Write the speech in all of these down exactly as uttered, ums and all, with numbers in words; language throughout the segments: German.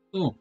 So,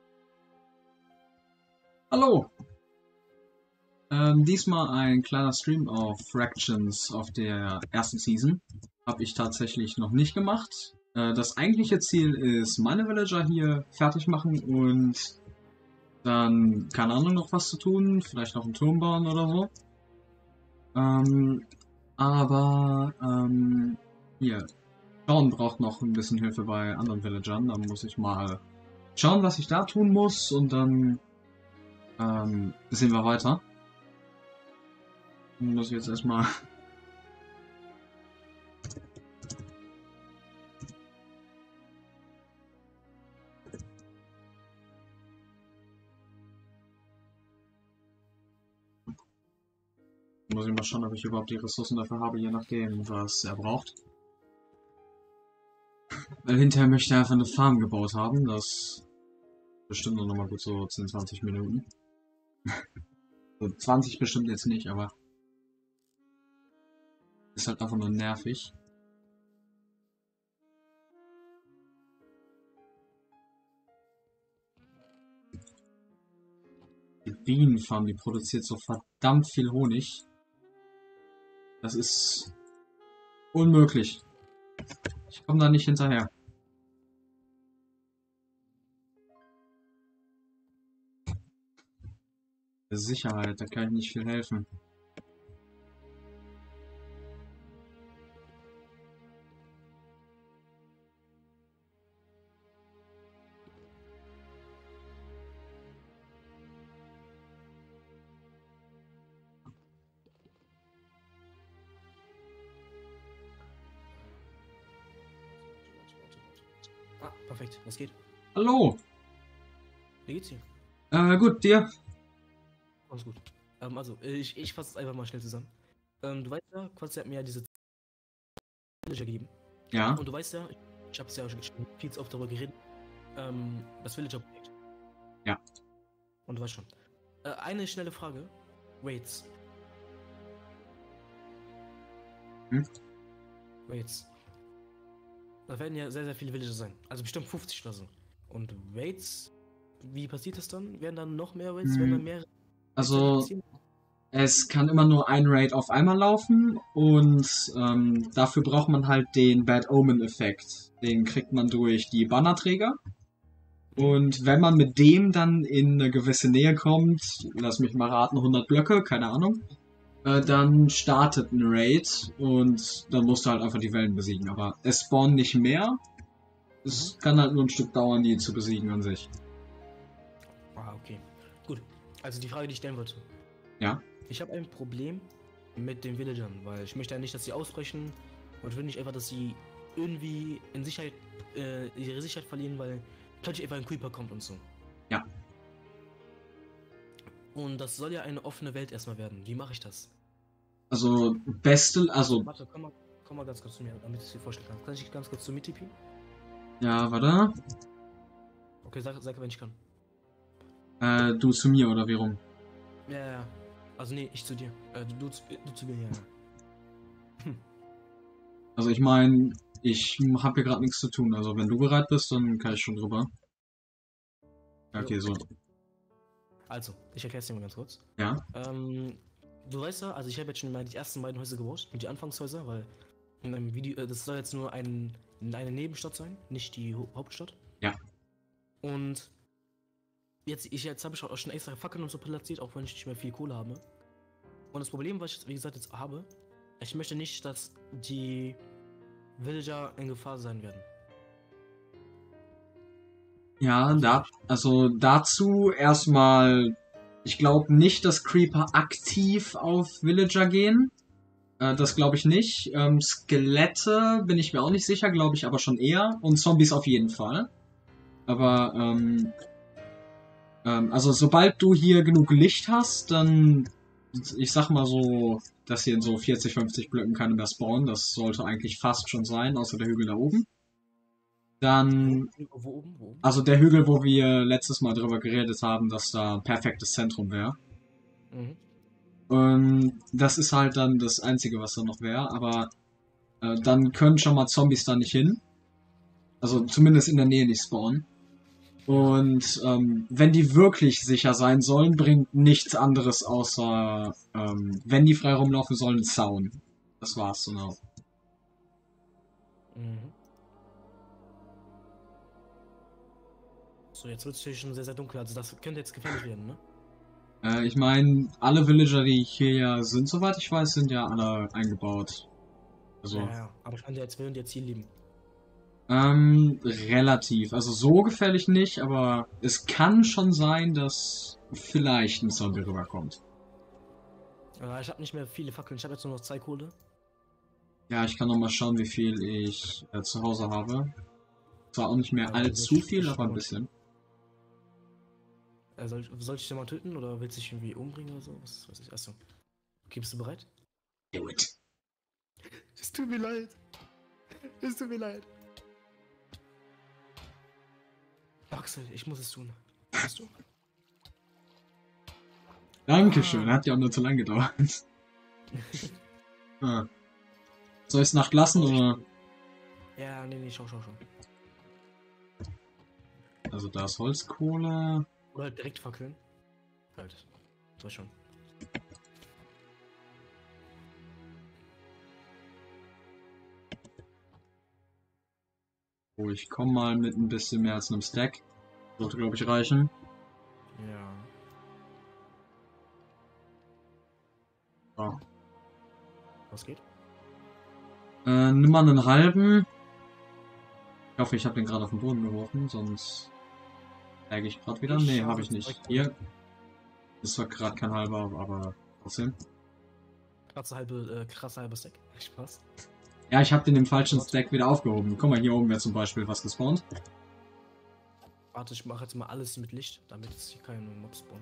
hallo! Ähm, diesmal ein kleiner Stream auf Fractions auf der ersten Season. Habe ich tatsächlich noch nicht gemacht. Äh, das eigentliche Ziel ist, meine Villager hier fertig machen und dann, keine Ahnung, noch was zu tun. Vielleicht noch einen Turm bauen oder so. Ähm, aber, ähm, hier. Sean braucht noch ein bisschen Hilfe bei anderen Villagern. Dann muss ich mal schauen, was ich da tun muss und dann ähm, sehen wir weiter. Muss ich jetzt erstmal. Muss ich mal schauen, ob ich überhaupt die Ressourcen dafür habe, je nachdem, was er braucht. Weil hinterher möchte er einfach eine Farm gebaut haben, das bestimmt noch mal gut so zehn, zwanzig Minuten. So zwanzig bestimmt jetzt nicht, aber ist halt einfach nur nervig. Die Bienenfarm, die produziert so verdammt viel Honig. Das ist unmöglich. Ich komme da nicht hinterher. Sicherheit, da kann ich nicht viel helfen. Ah, perfekt, was geht? Hallo! Wie geht's dir? Äh, gut, dir? Alles gut. Ähm, also, ich, ich fasse es einfach mal schnell zusammen. Ähm, du weißt ja, Quatsch hat mir ja diese Villager gegeben. Ja. Und du weißt ja, ich, ich habe es ja auch schon viel zu oft darüber geredet, ähm, das Villager-Projekt. Ja. Und du weißt schon. Äh, eine schnelle Frage. Waits. Hm? Waits. Da werden ja sehr, sehr viele Villager sein. Also bestimmt fünfzig oder so. Und Waits, wie passiert das dann? Werden dann noch mehr Waits? Hm. Werden dann mehr? Also, es kann immer nur ein Raid auf einmal laufen und ähm, dafür braucht man halt den Bad Omen Effekt. Den kriegt man durch die Bannerträger. Und wenn man mit dem dann in eine gewisse Nähe kommt, lass mich mal raten, hundert Blöcke, keine Ahnung, äh, dann startet ein Raid und dann musst du halt einfach die Wellen besiegen. Aber es spawnen nicht mehr. Es mhm. kann halt nur ein Stück dauern, die zu besiegen an sich. Ah, okay. Gut. Also die Frage, die ich stellen wollte. Ja. Ich habe ein Problem mit den Villagern, weil ich möchte ja nicht, dass sie ausbrechen und will nicht einfach, dass sie irgendwie in Sicherheit, äh, ihre Sicherheit verlieren, weil plötzlich einfach ein Creeper kommt und so. Ja. Und das soll ja eine offene Welt erstmal werden. Wie mache ich das? Also, beste, also... Warte, komm mal, komm mal ganz kurz zu mir, damit ich es dir vorstellen kann. Kann ich ganz kurz zu mir tippen? Ja, warte. Okay, sag, sag, wenn ich kann. Äh, du zu mir oder wie rum? Ja, ja. Also nee, ich zu dir. Äh, du, du, du zu mir, ja. Hm. Also ich meine, ich habe hier gerade nichts zu tun. Also wenn du bereit bist, dann kann ich schon drüber. Okay, so. Also, ich erkläre es dir mal ganz kurz. Ja. Ähm, du weißt ja, also ich habe jetzt schon mal die ersten beiden Häuser gebaut, und die Anfangshäuser, weil in einem Video, das soll jetzt nur ein, eine Nebenstadt sein, nicht die Hauptstadt. Ja. Und jetzt, ich, jetzt habe ich auch schon extra Fackeln und so platziert, auch wenn ich nicht mehr viel Kohle habe. Und das Problem, was ich, wie gesagt, jetzt habe, ich möchte nicht, dass die Villager in Gefahr sein werden. Ja, da, also dazu erstmal, ich glaube nicht, dass Creeper aktiv auf Villager gehen. Äh, das glaube ich nicht. Ähm, Skelette bin ich mir auch nicht sicher, glaube ich aber schon eher. Und Zombies auf jeden Fall. Aber, ähm, ähm, also sobald du hier genug Licht hast, dann, ich sag mal so, dass hier in so vierzig, fünfzig Blöcken keine mehr spawnen. Das sollte eigentlich fast schon sein, außer der Hügel da oben. Dann, wo, wo oben, wo oben? Also der Hügel, wo wir letztes Mal drüber geredet haben, dass da ein perfektes Zentrum wäre. Mhm. Und das ist halt dann das Einzige, was da noch wäre. Aber äh, dann können schon mal Zombies da nicht hin. Also zumindest in der Nähe nicht spawnen. Und ähm, wenn die wirklich sicher sein sollen, bringt nichts anderes außer, ähm, wenn die frei rumlaufen sollen, Zaun. Das war's, genau. Mhm. So, jetzt wird es hier schon sehr, sehr dunkel. Also das könnte jetzt gefährlich werden, ne? Äh, ich meine, alle Villager, die hier ja sind, soweit ich weiß, sind ja alle eingebaut. Ja, Also, ja. Aber ich kann jetzt während ihr Ziel lieben. ähm, relativ. Also so gefährlich nicht, aber es kann schon sein, dass vielleicht ein Zombie rüberkommt. Aber ich habe nicht mehr viele Fackeln. Ich habe jetzt nur noch zwei Kohle. Ja, ich kann noch mal schauen, wie viel ich äh, zu Hause habe. Zwar auch nicht mehr Aber soll allzu ich, soll viel, ich, aber ein mal, bisschen. äh, soll, soll ich dich mal töten oder willst du dich irgendwie umbringen oder so? Was weiß ich. Achso. Okay, bist du bereit? Do it. Es tut mir leid. Es tut mir leid. Axel, ich muss es tun. Bist du? Dankeschön, Ah. hat ja auch nur zu lang gedauert. ah. Soll ich es nachlassen oder? Ja, nee, nee, schau, schau, schau. Also da ist Holzkohle. Oder halt direkt fackeln. Halt. So schon. Oh, ich komme mal mit ein bisschen mehr als einem Stack. Sollte, glaube ich, reichen. Ja. So. Was geht? Äh, nimm mal einen halben. Ich hoffe, ich habe den gerade auf den Boden geworfen, sonst ärgere ich gerade wieder. Ich Nee, habe habe ich zwei nicht. Kohle. Hier. Das war gerade kein halber, aber trotzdem. Krasse halbe, äh, krasse halbe Stack. Spaß. Ja, ich habe den im falschen Stack wieder aufgehoben. Guck mal, hier oben wäre zum Beispiel was gespawnt. Warte, ich mache jetzt mal alles mit Licht, damit es hier keine Mobs spawnen.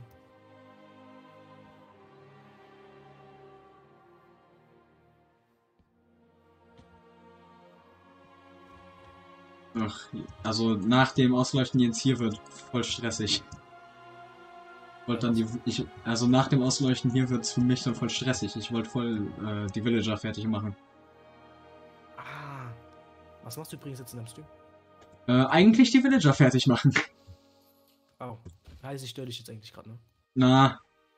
Ach, also nach dem Ausleuchten jetzt hier wird voll stressig. Ich wollte dann die, ich, also nach dem Ausleuchten hier wird es für mich dann voll stressig. Ich wollte voll äh, die Villager fertig machen. Ah. Was machst du übrigens jetzt in deinem Stream? Äh, eigentlich die Villager fertig machen. Oh. Heißt, ich störe dich jetzt eigentlich gerade, ne? Na.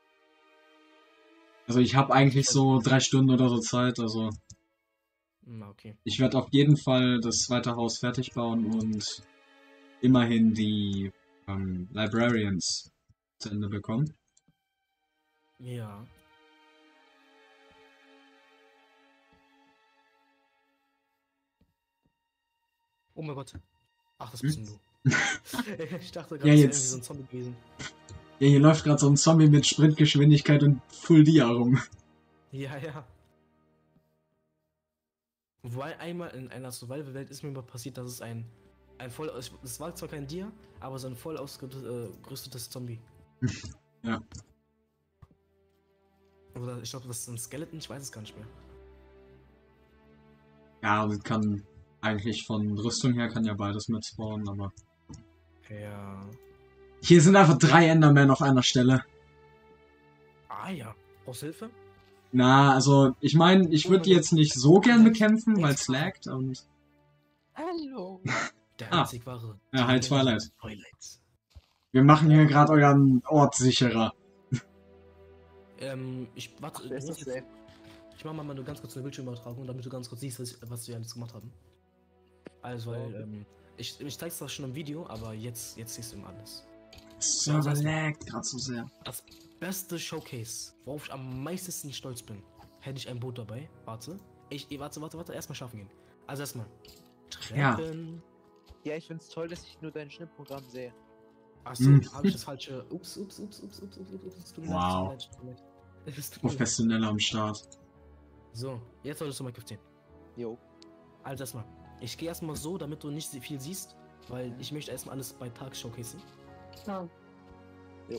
Also ich habe eigentlich so drei Stunden oder so Zeit, also Na, okay. ich werde auf jeden Fall das zweite Haus fertig bauen und immerhin die ähm, Librarians zu Ende bekommen. Ja. Oh mein Gott. Ach, das bist Hm? du. Ich dachte Ja, gerade, das wäre irgendwie jetzt. so ein Zombie gewesen. Ja, hier läuft gerade so ein Zombie mit Sprintgeschwindigkeit und Full Dia rum. Ja, ja. Wobei einmal in einer Survival-Welt ist mir mal passiert, dass es ein, ein voll, es war zwar kein Tier, aber so ein voll ausgerüstetes Zombie. Ja. Oder ich glaube, das ist ein Skeleton, ich weiß es gar nicht mehr. Ja, und kann eigentlich von Rüstung her kann ja beides mit spawnen, aber. Ja. Hier sind einfach drei Endermen auf einer Stelle. Ah ja. Brauchst du Hilfe? Na, also ich meine, ich Oh würde mein die Gott. jetzt nicht so gern bekämpfen, weil es laggt und. Hallo. Der Ah. einzig wahre. Ja, hi Twilight. Twilight. Wir machen hier gerade euren Ort sicherer. Ähm, ich warte, du Wer ist musst das jetzt, denn? ich mach mal nur ganz kurz eine Bildschirmübertragung, damit du ganz kurz siehst, was, ich, was wir jetzt gemacht haben. Also, weil, Okay. ähm, ich, ich zeig's zwar schon im Video, aber jetzt, jetzt siehst du immer alles. Server laggt gerade so sehr. Das beste Showcase, worauf ich am meisten stolz bin, hätte ich ein Boot dabei. Warte. Ich, ich warte, warte, warte, erstmal schaffen gehen. Also erstmal. Ja. Treppen. Ja, ich find's toll, dass ich nur dein Schnittprogramm sehe. Achso, Hm. habe ich das falsche. Ups, ups, ups, ups, ups, ups, ups, ups. Es tut mir Wow. leid, es tut mir leid, es tut mir leid. Es tut mir leid. Professioneller am Start. So, jetzt solltest du Minecraft sehen. Jo. Also erstmal. Ich gehe erstmal so, damit du nicht so viel siehst, weil ich möchte erstmal alles bei Tag showcasen. Ja. Jo.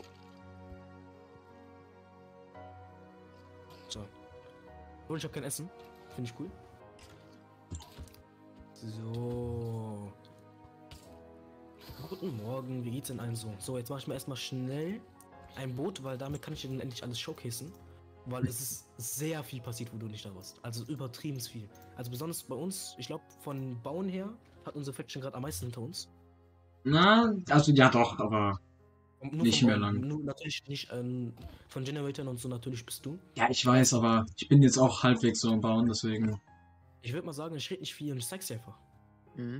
So. Und ich habe kein Essen. Finde ich cool. So. Guten Morgen, wie geht's denn allen so? So, jetzt mache ich mir erstmal schnell ein Boot, weil damit kann ich dann endlich alles showcasen. Weil es ist sehr viel passiert, wo du nicht da warst. Also übertrieben viel. Also besonders bei uns, ich glaube, von Bauen her hat unsere Faction gerade am meisten hinter uns. Na, also ja doch, aber Und nur nicht vom mehr Bauen. lang. Nur natürlich nicht ähm, von Generatoren und so, natürlich bist du. Ja, ich weiß, aber ich bin jetzt auch halbwegs so am Bauen, deswegen. Ich würde mal sagen, ich rede nicht viel und ich zeig's dir einfach. Mhm.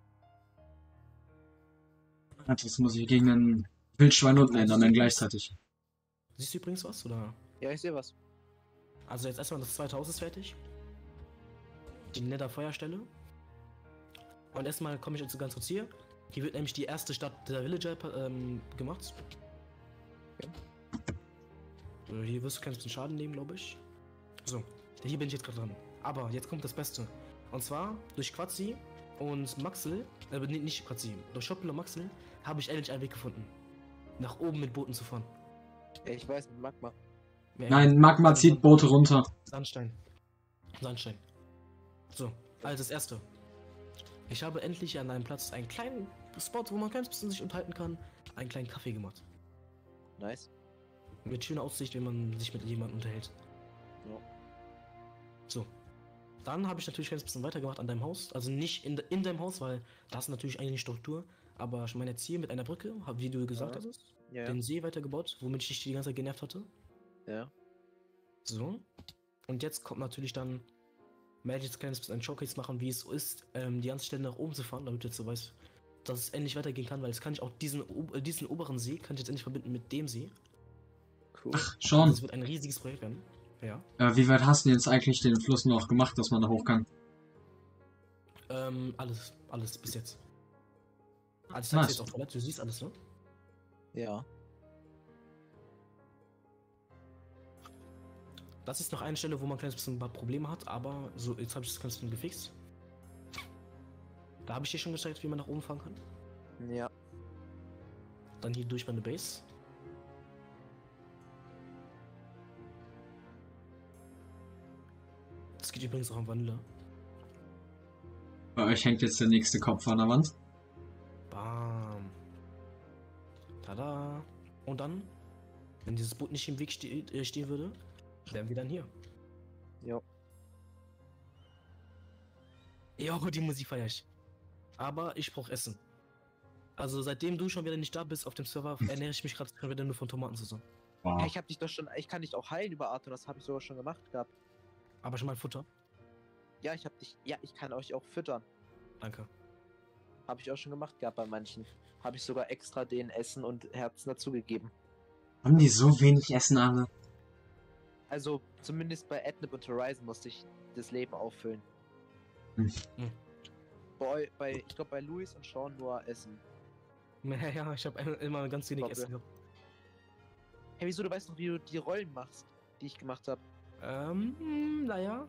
Jetzt muss ich gegen einen Wildschwein und einen Also, Enderman siehst du- gleichzeitig. Siehst du übrigens was, oder? Ja, ich sehe was. Also jetzt erstmal das zweite Haus ist fertig. Die Nether Feuerstelle. Und erstmal komme ich jetzt ganz kurz hier. Hier wird nämlich die erste Stadt der Villager ähm, gemacht. So, hier wirst du keinen bisschen Schaden nehmen, glaube ich. So, hier bin ich jetzt gerade dran. Aber jetzt kommt das Beste. Und zwar durch Quatzi und Maxel, äh, nee, nicht Quatzi, durch Schoppel und Maxel habe ich endlich einen Weg gefunden. Nach oben mit Booten zu fahren. Ja, ich weiß, mit Magma. Ja, Nein, Magma zieht Boote runter. Sandstein. Sandstein. So, also das erste. Ich habe endlich an einem Platz einen kleinen Spot, wo man ganz bisschen sich unterhalten kann, einen kleinen Kaffee gemacht. Nice. Mit schöner Aussicht, wenn man sich mit jemandem unterhält. Ja. So. Dann habe ich natürlich ganz bisschen weitergemacht an deinem Haus. Also nicht in, de, in deinem Haus, weil das ist natürlich eigentlich eine Struktur. Aber ich meine jetzt hier mit einer Brücke, hab, wie du gesagt Ja. hast, Ja, den See weitergebaut, womit ich dich die ganze Zeit genervt hatte. ja. So. Und jetzt kommt natürlich dann, werde ich jetzt ein kleines bisschen ein Showcase machen, wie es ist, ähm, die ganze Stelle nach oben zu fahren, damit du jetzt so weißt, dass es endlich weitergehen kann, weil jetzt kann ich auch diesen, o- äh, diesen oberen See, kann ich jetzt endlich verbinden mit dem See. Cool. Schon. Das wird ein riesiges Projekt werden. Ja. Äh, wie weit hast du denn jetzt eigentlich den Fluss noch gemacht, dass man da hoch kann? Ähm, alles, alles bis jetzt. Also ich zeig's Nice. jetzt auf Toilette, du siehst alles, ne? Ja. Das ist noch eine Stelle, wo man ein kleines bisschen ein paar Probleme hat, aber so, jetzt habe ich das ganz bisschen gefixt. Da habe ich dir schon gezeigt, wie man nach oben fahren kann. Ja. Dann hier durch meine Base. Das geht übrigens auch am Vanilla. Bei euch hängt jetzt der nächste Kopf an der Wand. Bam. Tada. Und dann, wenn dieses Boot nicht im Weg ste äh, stehen würde, wären wir dann hier. Ja. Ja, die Musik feier ich. Aber ich brauche Essen. Also seitdem du schon wieder nicht da bist auf dem Server, ernähre ich mich gerade schon wieder nur von Tomatensauce. Ja, Wow. ich hab dich doch schon, ich kann dich auch heilen über Arthur, das habe ich sogar schon gemacht gehabt. Aber schon mal Futter. Ja, ich hab dich, ja, ich kann euch auch füttern. Danke. Habe ich auch schon gemacht gehabt bei manchen. Habe ich sogar extra den Essen und Herzen dazugegeben. Haben die so wenig Essen alle? Also zumindest bei Adnip und Horizon musste ich das Leben auffüllen. Hm. Hm. Bei, eu- bei ich glaube bei Luis und Sean nur Essen. Ja, ja, ich habe immer ganz wenig Warte. Essen gehabt. Hey, wieso, du weißt noch, wie du die Rollen machst, die ich gemacht habe? Ähm, hm, naja.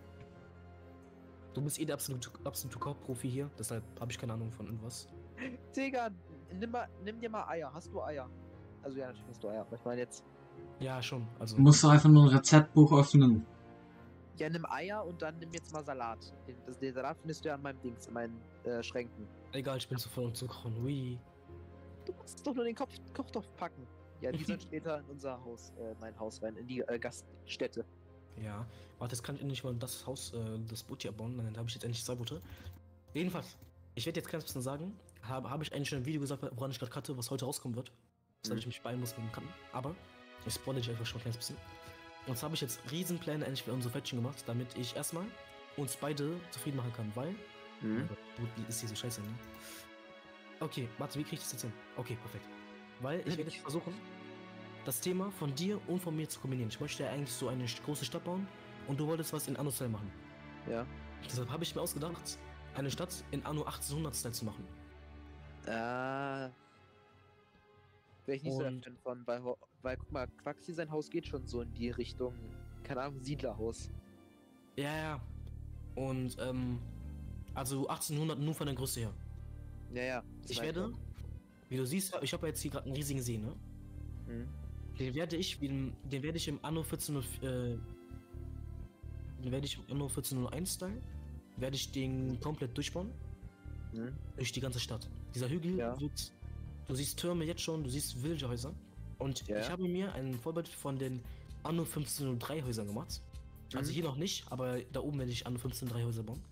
Du bist eh der absolute, absolute Koch-Profi hier, deshalb habe ich keine Ahnung von irgendwas. Digga, nimm, mal, nimm dir mal Eier. Hast du Eier? Also ja, natürlich hast du Eier, aber ich meine jetzt. Ja, schon. Also. Du musst doch einfach nur ein Rezeptbuch öffnen. Ja, nimm Eier und dann nimm jetzt mal Salat. Den, das, den Salat findest du ja an meinem Dings, in meinen äh, Schränken. Egal, ich bin zu voll und zu kochen. Ui. Du musst doch nur den Kopf, Kochtopf packen. Ja, die sind später in unser Haus, äh, mein Haus rein, in die äh, Gaststätte. Ja. Warte, jetzt kann ich endlich mal das Haus, äh, das Boot hier abbauen. Dann habe ich jetzt endlich zwei Boote. Jedenfalls, ich werde jetzt ganz bisschen sagen, habe habe ich eigentlich schon ein Video gesagt, woran ich gerade cutte, was heute rauskommen wird. Das Mhm. ich mich beeilen muss mit dem Cutten. Aber ich spoilere dich einfach schon ein kleines bisschen. Und zwar habe ich jetzt Riesenpläne endlich für unsere Fetching gemacht, damit ich erstmal uns beide zufrieden machen kann, weil. Mhm. Mein Gott, Boot ist hier so scheiße, ne? Okay, warte, wie kriege ich das jetzt hin? Okay, perfekt. Weil ich werde jetzt versuchen, das Thema von dir und von mir zu kombinieren. Ich möchte ja eigentlich so eine große Stadt bauen und du wolltest was in Anno-Style machen. Ja. Deshalb habe ich mir ausgedacht, eine Stadt in Anno achtzehnhundert-Style zu machen. Äh. Wäre ich nicht so der Und- Fan von, weil, Ho- weil guck mal, Quaxi, sein Haus geht schon so in die Richtung, keine Ahnung, Siedlerhaus. Ja, ja. Und, ähm, also achtzehnhundert nur von der Größe her. Ja, ja. das Ich meine werde, wie du siehst, ich habe jetzt hier gerade einen riesigen See, ne? auch. Mhm. Den werde ich, wie im- den werde ich im Anno vierzehnhundert, äh, den werde ich im Anno vierzehnhunderteins Style, werde ich den komplett durchbauen, Mhm. durch die ganze Stadt. Dieser Hügel Ja. wird, du siehst Türme jetzt schon, du siehst Villagerhäuser. Und Ja. ich habe mir ein Vorbild von den Anno fünfzehnhundertdrei Häusern gemacht. Also Mhm. hier noch nicht, aber da oben werde ich Anno fünfzehnhundertdrei Häuser bauen.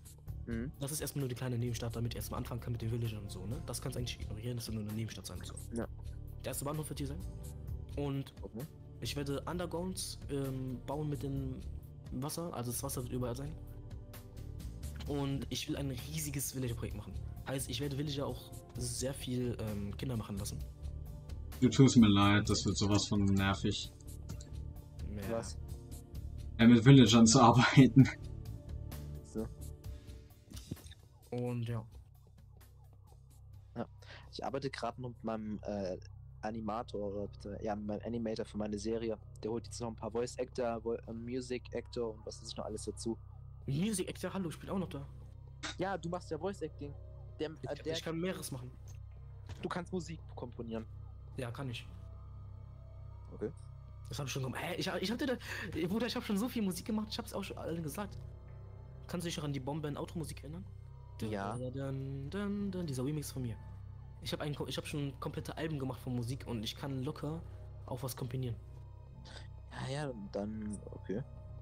Mhm. Das ist erstmal nur die kleine Nebenstadt, damit ihr erstmal anfangen kann mit den Villagern und so, ne? Das kannst du eigentlich ignorieren, das soll nur eine Nebenstadt sein. So. Ja. Der erste Bahnhof wird hier sein. Und Okay. ich werde Undergrounds ähm, bauen mit dem Wasser, also das Wasser wird überall sein. Und ich will ein riesiges Villager-Projekt machen. Heißt, ich werde Villager auch sehr viel ähm, Kinder machen lassen. Du tust mir leid, das wird sowas von nervig. Ja. Was? Ja, mit Villagern zu arbeiten. So. Und ja. Ich arbeite gerade noch mit meinem äh, Animator, oder bitte, ja, mit meinem Animator für meine Serie. Der holt jetzt noch ein paar Voice Actor, Vo äh, Music Actor und was ist noch alles dazu. Music Actor, hallo, spielt auch noch da. Ja, du machst ja Voice Acting. Der, äh, Ich, der, ich kann mehreres machen. du kannst Musik komponieren. Ja, kann ich. Okay. Das hab ich schon gemacht. Hä, ich, ich hab dir da. Bruder, ich hab schon so viel Musik gemacht, ich hab's auch schon allen gesagt. Kannst du dich noch an die Bombe in Automusik erinnern? Ja. Dun, dun, dun, dieser Remix von mir. Ich habe ein, ich hab schon komplette Alben gemacht von Musik und ich kann locker auch was kombinieren. Ja, ja, dann, okay.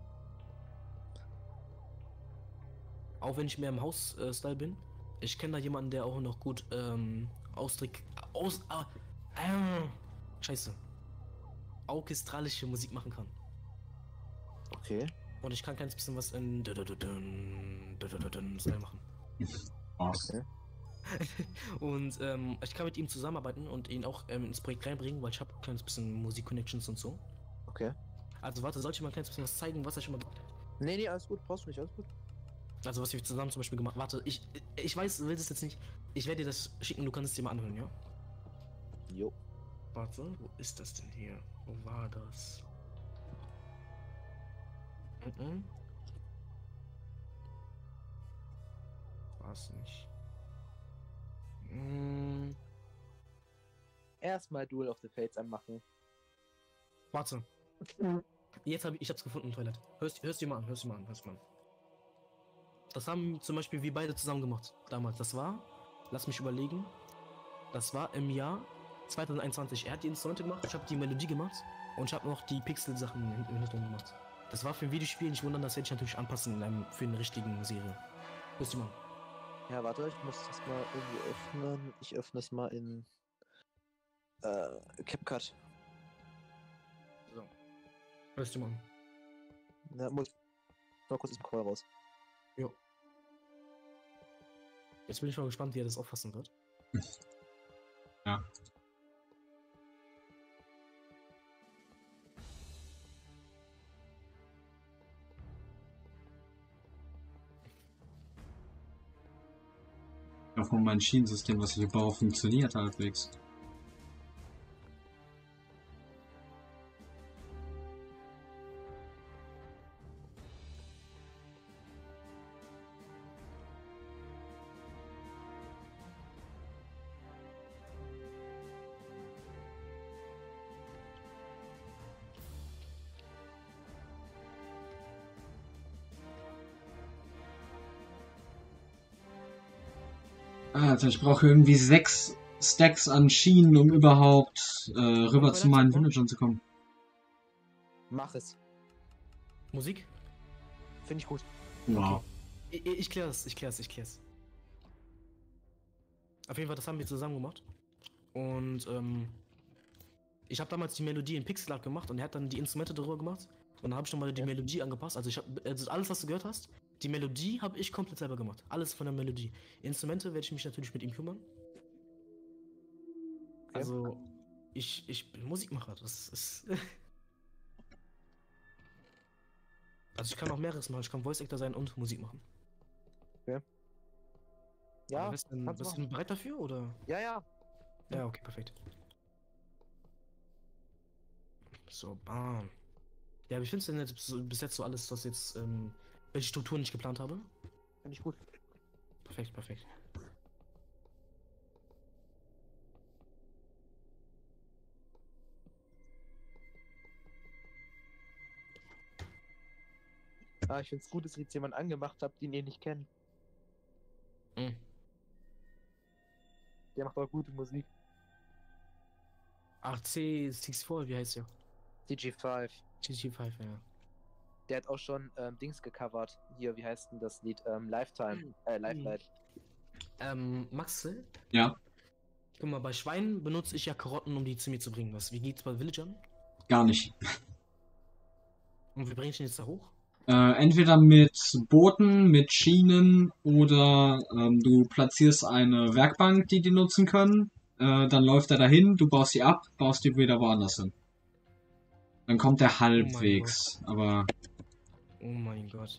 Auch wenn ich mehr im Haus-Style bin. Ich kenne da jemanden, der auch noch gut ähm, Ausdruck. Aus. Ah, äh, scheiße. Orchestralische Musik machen kann. Okay. Und ich kann kein bisschen was in dun, dun, dun, dun, dun, dun, Style machen. Was? Okay. Und ähm, ich kann mit ihm zusammenarbeiten und ihn auch ähm, ins Projekt reinbringen, weil ich habe ein kleines bisschen Musik-Connections und so. Okay. Also warte, soll ich mal ein kleines bisschen was zeigen, was er schon mal gemacht hat? Nee, nee, alles gut, brauchst du nicht, alles gut. Also was wir zusammen zum Beispiel gemacht. Warte, ich ich weiß, du willst es jetzt nicht. Ich werde dir das schicken, du kannst es dir mal anhören, ja? Jo. Warte, wo ist das denn hier? Wo war das? Mhm. War's nicht. Mm, Erstmal Duel of the Fates anmachen. warte. Jetzt habe ich, ich hab's gefunden, Toilette. Hörst, hörst dir mal an, hörst dir mal an, hörst dir mal an. Das haben zum Beispiel wir beide zusammen gemacht damals. Das war, lass mich überlegen, das war im Jahr zwanzig einundzwanzig. Er hat die Instrumente gemacht, ich habe die Melodie gemacht und ich habe noch die Pixel-Sachen im Hintergrund gemacht. Das war für ein Videospiel, nicht wundern, das werde ich natürlich anpassen in einem, für eine richtigen Serie. Hörst du mal. Ja, warte, ich muss das mal irgendwie öffnen. Ich öffne es mal in äh, CapCut. So. Hörst du mal. Na, muss mal kurz aus dem Call raus. Jo. Jetzt bin ich mal gespannt, wie er das auffassen wird. Ja. Ja, von meinem Schienensystem, was ich hier baue, funktioniert halbwegs. Alter, ich brauche irgendwie sechs Stacks an Schienen, um überhaupt äh, rüber zu meinen Villagern zu kommen. Mach es. Musik? Finde ich gut. Wow. Ich, ich klär's, ich klär's, ich klär's. Auf jeden Fall, das haben wir zusammen gemacht. Und ähm, ich habe damals die Melodie in Pixel Art gemacht und er hat dann die Instrumente darüber gemacht. Und dann habe ich nochmal die Ja. Melodie angepasst. Also ich habe also alles, was du gehört hast, die Melodie habe ich komplett selber gemacht. Alles von der Melodie. Instrumente werde ich mich natürlich mit ihm kümmern. Also ich, ich bin Musikmacher. Das ist. Also ich kann auch mehreres machen. Ich kann Voice Actor sein und Musik machen. Ja, Aber bist du denn, kannst du bist du denn bereit dafür oder? ja, ja. Ja, okay, perfekt. So, bam. Ja, wie findest du denn jetzt bis- bis jetzt so alles, was jetzt, ähm, welche Strukturen ich geplant habe? Finde ich gut. Perfekt, perfekt. Ah, ich finde es gut, dass ich jetzt jemanden angemacht habe, den ihr nicht kennt. Mhm. Der macht auch gute Musik. Ach, C vierundsechzig, wie heißt der? C G fünf. G G fünf, ja. Der hat auch schon ähm, Dings gecovert. Hier, wie heißt denn das Lied? Ähm, Lifetime. Äh, Lifelight. Ähm, Maxel? Ja, Guck mal, bei Schweinen benutze ich ja Karotten, um die zu mir zu bringen. Was, wie geht's bei Villagern? gar nicht. Und wie bringe ich den jetzt da hoch? Äh, entweder mit Booten, mit Schienen oder ähm, du platzierst eine Werkbank, die die nutzen können. Äh, dann läuft er dahin, du baust sie ab, baust die wieder woanders hin. Dann kommt er halbwegs, aber Oh mein Gott.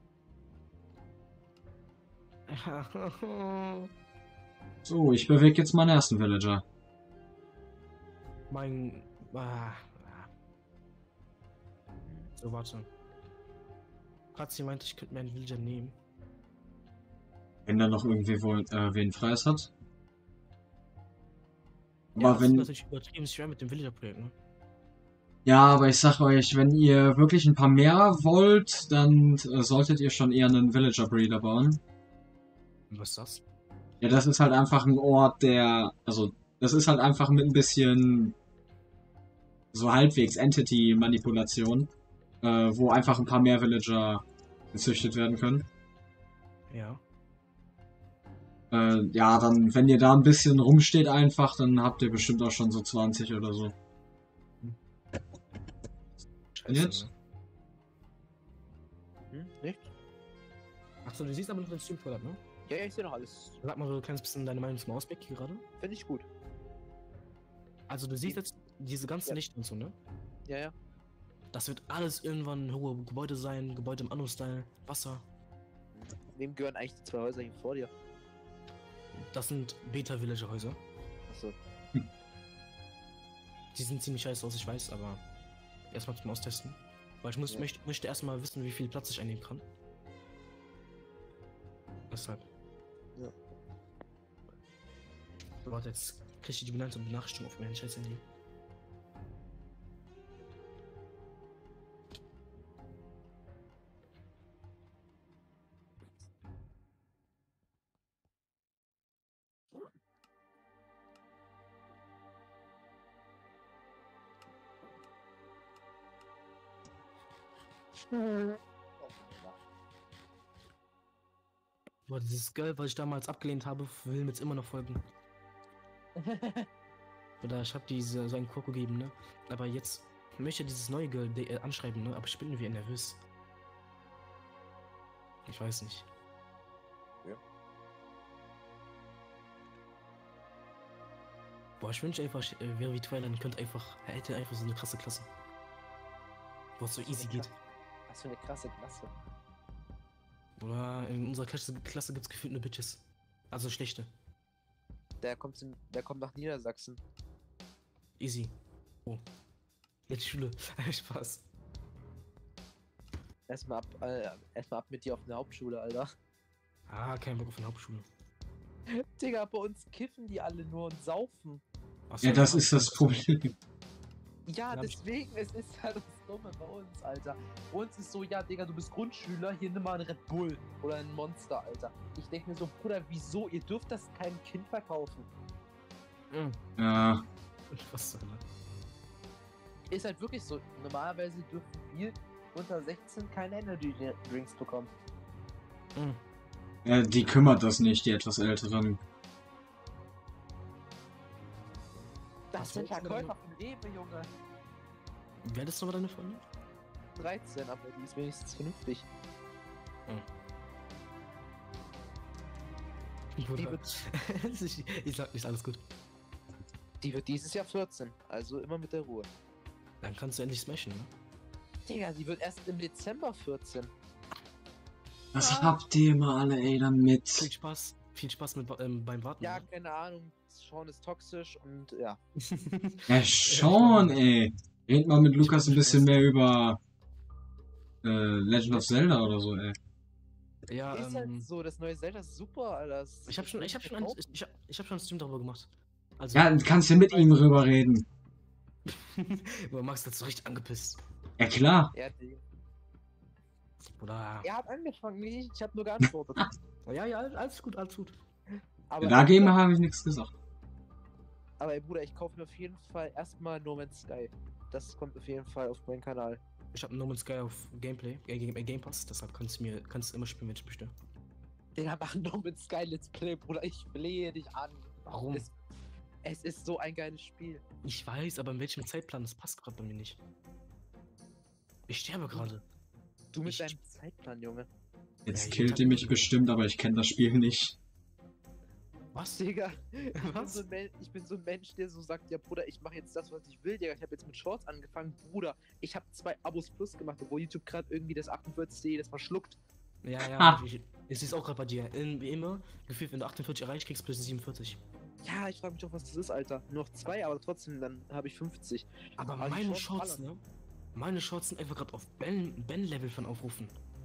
so, ich bewege jetzt meinen ersten Villager. mein. Ah, ah. So, warte. Katzi meinte, ich könnte mir einen Villager nehmen. Wenn da noch irgendwie wohl äh, wen freies hat. Aber Ja, das ist wenn. natürlich übertrieben schwer mit dem Villager-Projekt, ne? Ja, aber ich sag euch, wenn ihr wirklich ein paar mehr wollt, dann äh, solltet ihr schon eher einen Villager Breeder bauen. Was ist das? Ja, das ist halt einfach ein Ort, der, also, das ist halt einfach mit ein bisschen so halbwegs Entity-Manipulation, äh, wo einfach ein paar mehr Villager gezüchtet werden können. Ja. Äh, ja, dann, wenn ihr da ein bisschen rumsteht einfach, dann habt ihr bestimmt auch schon so zwanzig oder so. Scheiße, Jetzt? ne? Hm? Nicht? Achso, du siehst aber noch den Stream vor, ne? Ja, ja, ich sehe noch alles. Sag mal so ein kleines bisschen deine Meinung zum Ausblick hier gerade. Finde ich gut. Also du siehst jetzt diese ganzen Ja. Lichter und so, ne? Ja, ja. Das wird alles irgendwann hohe Gebäude sein, Gebäude im Anno-Style, Wasser. Wem gehören eigentlich die zwei Häuser hier vor dir? Das sind Beta-Villager-Häuser. Achso. Die sind ziemlich scheiße aus, ich weiß, aber erstmal zum Austesten. Weil ich muss, Ja. möchte, möchte erstmal wissen, wie viel Platz ich einnehmen kann. Deshalb. Ja. So, warte, jetzt kriege ich die benannte Benachrichtigung auf mein scheiß Handy. Boah, dieses Girl, was ich damals abgelehnt habe, will mir jetzt immer noch folgen. Oder ich habe diese so einen Koko gegeben, ne? Aber jetzt möchte dieses neue Girl de- äh, anschreiben, ne? Aber ich bin wie nervös. Ich weiß nicht. Ja. Boah, ich wünsche einfach, ich äh, wäre wie Twilight und könnte einfach, er hätte einfach so eine krasse Klasse. Wo es so easy geht. Was für eine krasse Klasse. Oder in unserer Klasse, Klasse gibt es gefühlt nur Bitches. Also schlechte. Der kommt, in, der kommt nach Niedersachsen. Easy. Oh. Jetzt Schule. Spaß. Erstmal ab, äh, erstmal ab mit dir auf eine Hauptschule, Alter. Ah, kein Bock auf eine Hauptschule. Digga, bei uns kiffen die alle nur und saufen. Ach so, Ja, das hab ist ich das nicht. Problem. Ja, Dann hab ich- deswegen, es ist halt das Dumme bei uns, Alter. Bei uns ist so, ja, Digga, du bist Grundschüler, hier nimm mal einen Red Bull oder ein Monster, Alter. Ich denke mir so, Bruder, wieso? Ihr dürft das keinem Kind verkaufen. Mhm. Ja, Was soll Ist halt wirklich so, normalerweise dürfen wir unter sechzehn keine Energy Drinks bekommen. Mhm. ja, die kümmert das nicht, die etwas Älteren. Das Was sind wolltest du denn Verkäufer von Rewe, Junge. Wer ist nochmal deine Freundin? dreizehn, aber die ist wenigstens vernünftig. Die Bruder. wird, ich, ich sag nicht, alles gut. die wird dieses Jahr vierzehn, also immer mit der Ruhe. Dann kannst du endlich smashen, ne? Digga, die wird erst im Dezember vierzehn. Was Ah. habt ihr immer alle, ey, Viel damit? Spaß. Viel Spaß mit, ähm, beim Warten. Ja, ne? keine Ahnung. Sean ist toxisch und ja. Ja, schon, ey. Red mal mit Lukas ein bisschen mehr über äh, Legend of Zelda oder so, ey. ja, ist ähm, halt so, das neue Zelda ist super, Alter. Das- ich hab schon, das ich hab schon, will ein, ich ich, ich, hab, ich hab schon einen Stream darüber gemacht. Also, Ja, du kannst ja mit ihm rüber reden. aber Max hat so richtig angepisst. Ja, klar. kaufen. Ja, die- Oder? er hat angefangen, nicht ich, ich hab nur geantwortet. Ja, ja, alles gut, alles gut. aber, Dagegen habe ich nichts gesagt. aber ey, Bruder, ich kaufe mir auf jeden Fall erstmal No Man's Sky. Das kommt auf jeden Fall auf meinen Kanal. Ich habe No Man's Sky auf Gameplay, äh, Game, äh, Game Pass, deshalb kannst du mir kannst du immer spielen, wenn ich möchte. Digga, mach No Man's Sky Let's Play, Bruder. Ich flehe dich an. Warum? Es, es ist so ein geiles Spiel. Ich weiß, aber in welchem Zeitplan, das passt gerade bei mir nicht. Ich sterbe gerade. Du mit Ich- deinem Zeitplan, Junge. Jetzt Ja, killt jeden ihr mich Tag- bestimmt, aber ich kenne das Spiel nicht. Was? Digga, ich bin, Was? so ein Men- ich bin so ein Mensch, der so sagt, ja Bruder, ich mache jetzt das, was ich will, Digga. Ich habe jetzt mit Shorts angefangen, Bruder. Ich habe zwei Abos plus gemacht, obwohl YouTube gerade irgendwie das achtundvierzig jedes Mal schluckt. Ja, ja, Ah. ich, es ist auch gerade bei dir. In, wie immer, gefühlt, wenn du achtundvierzig erreicht, kriegst du plötzlich siebenundvierzig. Ja, ich frage mich doch, was das ist, Alter. Nur noch zwei, aber trotzdem, dann habe ich fünfzig. Aber Aber die meine Shorts Shorts, ballern. ne? Meine Shorts sind einfach gerade auf Ben-Level von Aufrufen.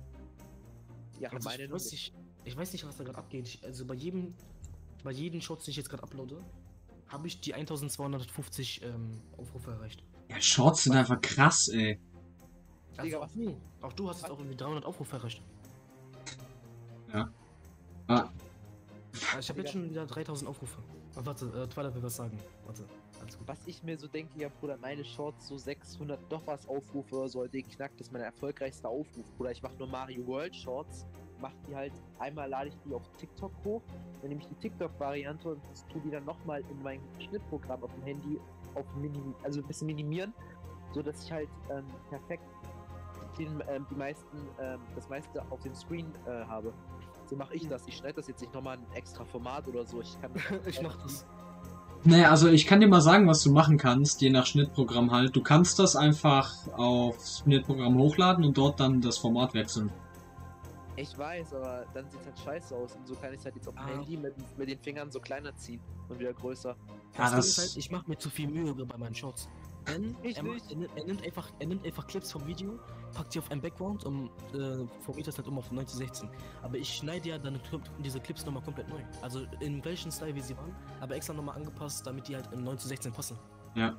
Ja, Also meine ich, noch weiß nicht. nicht, ich weiß nicht, was da gerade abgeht. Ich, also bei jedem, bei jedem Shorts, den ich jetzt gerade uploade, habe ich die eintausendzweihundertfünfzig ähm, Aufrufe erreicht. Ja, Shorts sind einfach krass, ey. Also Digga, auch was- du, auch du hast jetzt auch irgendwie dreihundert Aufrufe erreicht. Ja. Ah. Also ich habe jetzt schon wieder dreitausend Aufrufe. Oh, warte, äh, Twilight will was sagen. Warte, alles gut. Was ich mir so denke, ja Bruder, meine Shorts so sechshundert doch was Aufrufe oder so, den knackt, das ist mein erfolgreichster Aufruf. Bruder, ich mache nur Mario World Shorts, mach die halt, einmal lade ich die auf TikTok hoch, dann nehme ich die TikTok-Variante und das tue die dann nochmal in mein Schnittprogramm auf dem Handy auf minim also ein bisschen minimieren, so dass ich halt ähm, perfekt den, ähm, die meisten, ähm, das meiste auf dem Screen äh, habe. So mache ich das. Ich schneide das jetzt nicht nochmal ein extra Format oder so. Ich kann das Ich mach das. Naja, also ich kann dir mal sagen, was du machen kannst, je nach Schnittprogramm halt. Du kannst das einfach aufs Schnittprogramm hochladen und dort dann das Format wechseln. Ich weiß, aber dann sieht halt scheiße aus und so kann ich halt jetzt auf dem Ah. Handy mit, mit den Fingern so kleiner ziehen und wieder größer. Ja, das Ding das- ist halt, ich mache mir zu viel Mühe bei meinen Shorts. Ben, Ich er, macht, nicht. er, nimmt- er, nimmt einfach, er nimmt einfach Clips vom Video, packt die auf einen Background und äh, formiert das halt um auf neunzehn sechzehn. Aber ich schneide ja dann Clip- diese Clips nochmal komplett neu. Also im gleichen Style wie sie waren, aber extra nochmal angepasst, damit die halt im neunzehn sechzehn passen. Ja.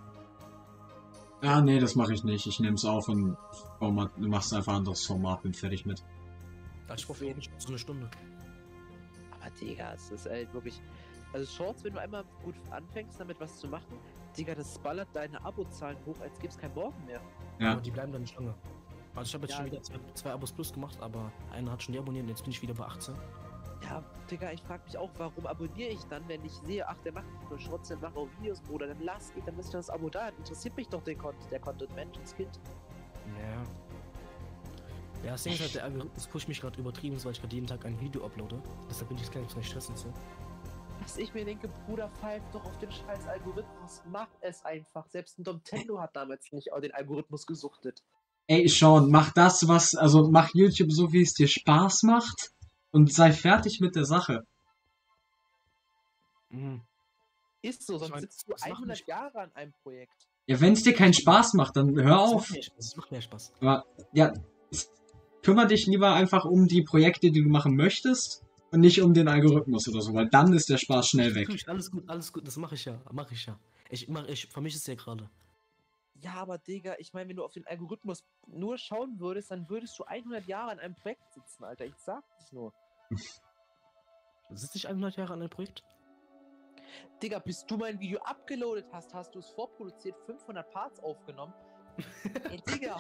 Ja, nee, das mache ich nicht. Ich nehme es auf und Format, du machst einfach ein anderes Format, bin fertig mit. Also ich brauche jeden Short so eine Stunde. Aber Digga, es ist halt wirklich. Also Shorts, wenn du einmal gut anfängst, damit was zu machen, Digga, das ballert deine Abozahlen hoch, als gibt's kein Morgen mehr. Ja. Aber die bleiben dann nicht lange. Also ich habe jetzt Ja. schon wieder zwei, zwei Abos plus gemacht, aber einer hat schon deabonniert und jetzt bin ich wieder bei achtzehn. Ja, Digga, ich frag mich auch, warum abonniere ich dann, wenn ich sehe, ach, der macht nicht nur Shorts, der macht auch Videos, Bruder, dann lass ich, dann ist das Abo da, interessiert mich doch den Content, der Content, Menschenskind. Ja. Ja, das Ding ist halt, der Algorithmus pusht mich gerade übertrieben, weil ich gerade jeden Tag ein Video uploade. Deshalb bin ich jetzt gar nicht stressend und so. Was ich mir denke, Bruder, pfeif doch auf den scheiß Algorithmus, mach es einfach. Selbst ein Nintendo hat damals nicht auch den Algorithmus gesuchtet. Ey, Sean, mach das, was, also mach YouTube so, wie es dir Spaß macht und sei fertig mit der Sache. Mhm. Ist so, sonst mein, sitzt du das macht hundert mich- Jahre an einem Projekt. Ja, wenn es dir keinen Spaß macht, dann hör Das auf. macht mehr Spaß. Das macht mehr Spaß. Aber, ja, kümmere dich lieber einfach um die Projekte, die du machen möchtest und nicht um den Algorithmus oder so, weil dann ist der Spaß schnell weg. Natürlich, alles gut, alles gut, das mache ich ja, mache ich ja. Ich mach, ich vermische es ja gerade. Ja, aber Digga, ich meine, wenn du auf den Algorithmus nur schauen würdest, dann würdest du hundert Jahre an einem Projekt sitzen, Alter. Ich sag das nur. Sitze ich hundert Jahre an einem Projekt? Digga, bis du mein Video abgeloadet hast, hast du es vorproduziert, fünfhundert Parts aufgenommen. Ey, Digga.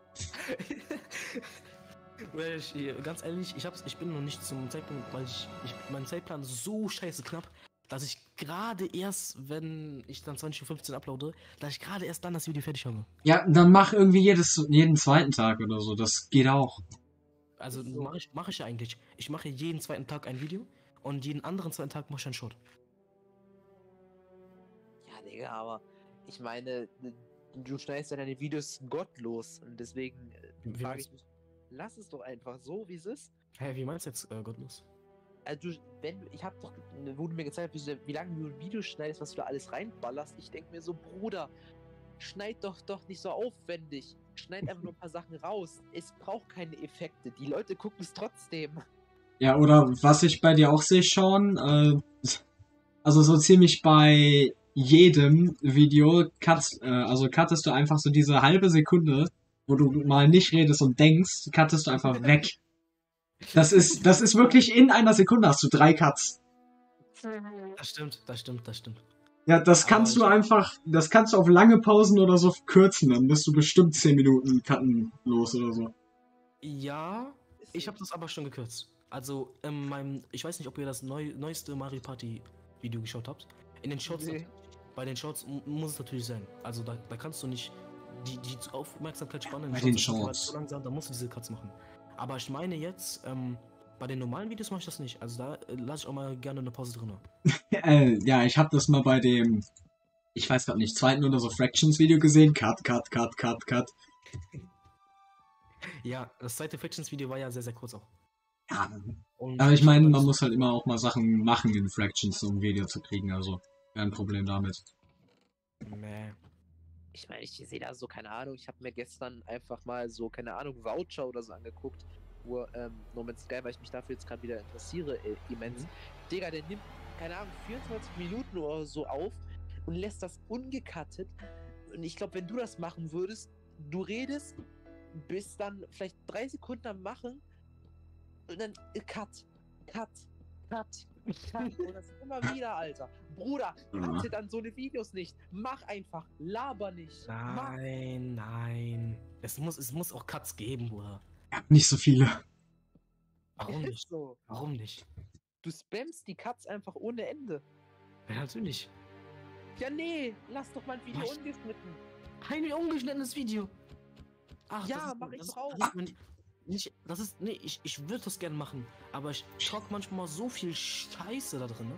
Weil ich, äh, ganz ehrlich, ich, hab's, ich bin noch nicht zum Zeitpunkt, weil ich, ich mein Zeitplan ist so scheiße knapp, dass ich gerade erst, wenn ich dann zwanzig Uhr fünfzehn uploade, dass ich gerade erst dann das Video fertig habe. Ja, dann mach irgendwie jedes, jeden zweiten Tag oder so, das geht auch. Also So. mache ich, mach ich ja eigentlich. Ich mache jeden zweiten Tag ein Video und jeden anderen zweiten Tag mache ich einen Short. Ja, Digga, aber ich meine, du schneidest ja deine Videos gottlos und deswegen äh, Wie frage meinst ich mich, lass es doch einfach so, wie es ist. Hä, wie meinst du jetzt äh, gottlos? Also, du, wenn du, ich habe doch, wo du mir gezeigt hast, wie, du- wie lange du ein Video schneidest, was du da alles reinballerst, ich denke mir so, Bruder, schneid doch doch nicht so aufwendig. Schneid einfach nur ein paar Sachen raus. Es braucht keine Effekte. Die Leute gucken es trotzdem. Ja, oder was ich bei dir auch sehe, Sean, äh, also so ziemlich bei jedem Video, cut, äh, also cuttest du einfach so diese halbe Sekunde, wo du mal nicht redest und denkst, cuttest du einfach weg. Das ist, das ist wirklich in einer Sekunde hast du drei Cuts. Das stimmt, das stimmt, das stimmt. Ja, das Aber kannst du ich- einfach, das kannst du auf lange Pausen oder so kürzen, dann bist du bestimmt zehn Minuten Cutten los oder so. Ja, Ist ich so. habe das aber schon gekürzt. Also in meinem, ich weiß nicht, ob ihr das neu, neueste Mario Party Video geschaut habt. In den Shorts, Nee. bei den Shorts mu- muss es natürlich sein. Also da, da kannst du nicht die, die Aufmerksamkeitsspanne in Bei den ist mittlerweile Shorts. so langsam, da musst du diese Cuts machen. Aber ich meine jetzt, ähm, bei den normalen Videos mache ich das nicht. Also da äh, lasse ich auch mal gerne eine Pause drin. Äh, ja, ich habe das mal bei dem, ich weiß gerade nicht, zweiten oder so Fractions-Video gesehen. Cut, cut, cut, cut, cut. Ja, das zweite Fractions-Video war ja sehr, sehr kurz auch. Ja, Und aber ich hab meine, aber man nicht- muss halt immer auch mal Sachen machen in Fractions, um ein Video zu kriegen, also kein Problem damit. Mäh. Ich meine, ich sehe da so, keine Ahnung, ich habe mir gestern einfach mal so, keine Ahnung, Voucher oder so angeguckt, wo ähm, No Man's Sky, weil ich mich dafür jetzt gerade wieder interessiere, äh, immens. Mhm. Digga, der nimmt, keine Ahnung, vierundzwanzig Minuten oder so auf und lässt das ungecuttet. Und ich glaube, wenn du das machen würdest, du redest, bist dann vielleicht drei Sekunden am Machen und dann äh, cut, cut, cut, cut. Und das immer wieder, Alter. Bruder, cutte dann so eine Videos nicht. Mach einfach, laber nicht. Mach. Nein, nein. Es muss, es muss auch Cuts geben, Bruder. Ja, nicht so viele. Warum Ist nicht? so. Warum nicht? Du spammst die Cuts einfach ohne Ende. Ja, natürlich. Ja, nee, lass doch mal ein Video Was? ungeschnitten. Ein ungeschnittenes Video. Ach, Ja, das ist, mach ich das, doch auch. Das ist mein- nicht, das ist, nee, ich, ich würde das gerne machen, aber ich schock manchmal so viel Scheiße da drin, ne?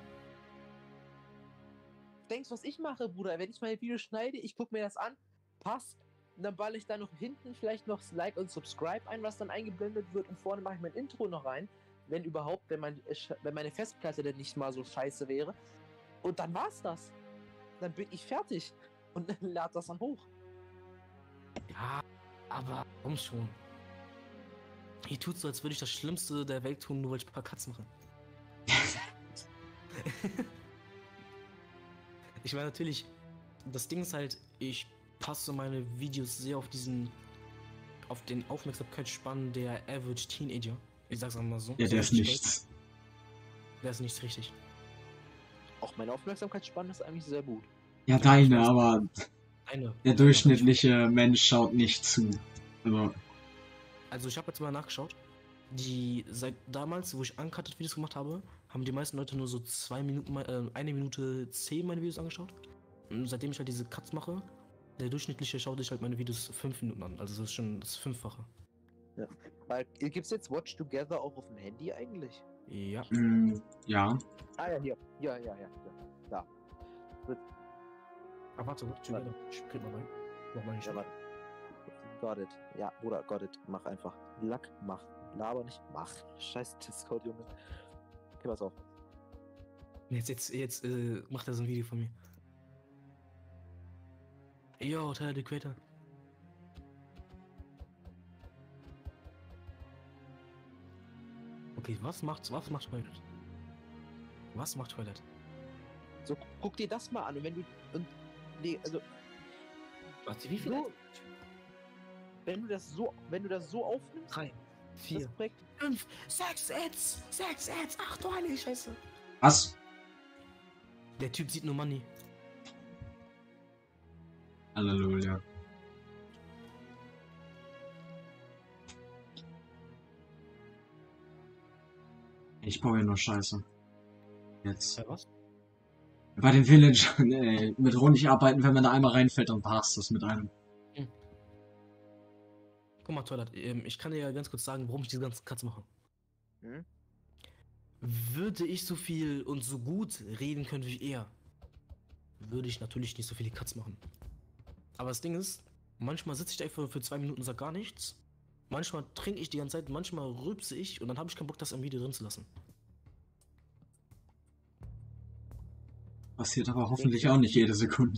Denkst du, was ich mache, Bruder? Wenn ich mein Video schneide, ich gucke mir das an, passt, und dann balle ich da noch hinten vielleicht noch das Like und Subscribe ein, was dann eingeblendet wird, und vorne mache ich mein Intro noch rein, wenn überhaupt, wenn, mein, wenn meine Festplatte denn nicht mal so scheiße wäre. Und dann war's das. Dann bin ich fertig. Und dann lad das dann hoch. Ja, aber komm schon. Ihr tut so, als würde ich das Schlimmste der Welt tun, nur weil ich ein paar Cuts mache. Ich meine natürlich, das Ding ist halt, ich passe meine Videos sehr auf diesen, auf den Aufmerksamkeitsspann der Average Teenager. Ich sag's einmal so. Ja, So der ist richtig nichts. stolz. Der ist nichts richtig. Auch meine Aufmerksamkeitsspanne ist eigentlich sehr gut. Ja, deine, aber Eine. der durchschnittliche Mensch schaut nicht zu. Also, Also ich habe jetzt mal nachgeschaut. Die seit damals, wo ich uncutted Videos gemacht habe, haben die meisten Leute nur so zwei Minuten, äh, eine Minute zehn meine Videos angeschaut. Und seitdem ich halt diese Cuts mache, der durchschnittliche schaut sich halt meine Videos fünf Minuten an. Also das ist schon das Fünffache. Weil, gibt's jetzt Watch Together auch auf dem Handy eigentlich? Ja. mh, ja. Ah ja, hier. Ja, ja, ja. ja. Ah, warte, warte, schon Warte. wieder. Ich krieg mal rein. Mach mal nicht. Ja, warte. Got it. Ja, Bruder, got it. Mach einfach. Lack, mach. Laber nicht, mach. Scheiß Discord, Junge. Okay, pass auf. Jetzt, jetzt, jetzt äh, macht er so ein Video von mir. Yo, Tyler, the Creator. Okay, was macht, was macht Twilight? Was macht Twilight? So, guck dir das mal an. Und wenn du. Und. Nee, also, Warte, wie viel? So. wenn du das so. Wenn du das so aufnimmst, Drei, vier, das Projekt. fünf, sechs Ads, sechs Ads, ach du heilige Scheiße. Was? Der Typ sieht nur Money. Halleluja. Ich baue hier nur Scheiße. Jetzt. Ja, was? Bei den Villagern, ey, mit Honig arbeiten, wenn man da einmal reinfällt, dann passt das mit einem. Guck mal, Twilight, ähm, ich kann dir ja ganz kurz sagen, warum ich diese ganzen Cuts mache. Hm? Würde ich so viel und so gut reden können wie er, würde ich natürlich nicht so viele Cuts machen. Aber das Ding ist, manchmal sitze ich da einfach für zwei Minuten und sag gar nichts. Manchmal trinke ich die ganze Zeit, manchmal rülpse ich und dann habe ich keinen Bock, das im Video drin zu lassen. Passiert aber hoffentlich auch nicht jede Sekunde.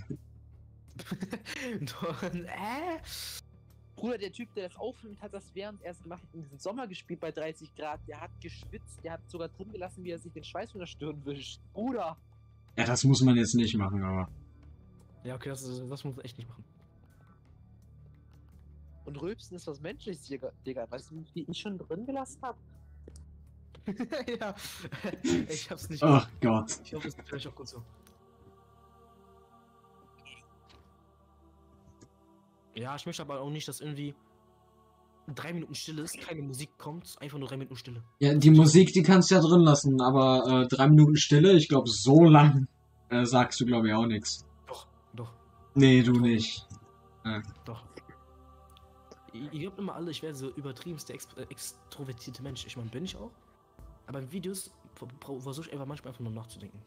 Und, äh? Bruder, der Typ, der das aufnimmt, hat das während er es gemacht hat, in diesem Sommer gespielt bei dreißig Grad. Der hat geschwitzt, der hat sogar drin gelassen, wie er sich den Schweiß von der Stirn wischt. Bruder! Ja, das muss man jetzt nicht machen, aber. Ja, okay, das, das muss man echt nicht machen. Und Rülpsen ist was Menschliches, Digga. Digga. Weißt du, wie ich schon drin gelassen habe? Ja, ich hab's nicht Ach Gott. Ich hoffe, es ist vielleicht auch gut so. Ja, ich möchte aber auch nicht, dass irgendwie drei Minuten Stille ist, keine Musik kommt, einfach nur drei Minuten Stille. Ja, die Musik, die kannst du ja drin lassen, aber äh, drei Minuten Stille, ich glaube, so lang äh, sagst du, glaube ich, auch nichts. Doch, doch, Nee, du Doch. nicht. doch. Ihr ihr glaubt immer alle, ich wäre so übertriebenste ex äh, extrovertierte Mensch. Ich meine, bin ich auch. Aber in Videos versuche ich einfach manchmal einfach nur nachzudenken.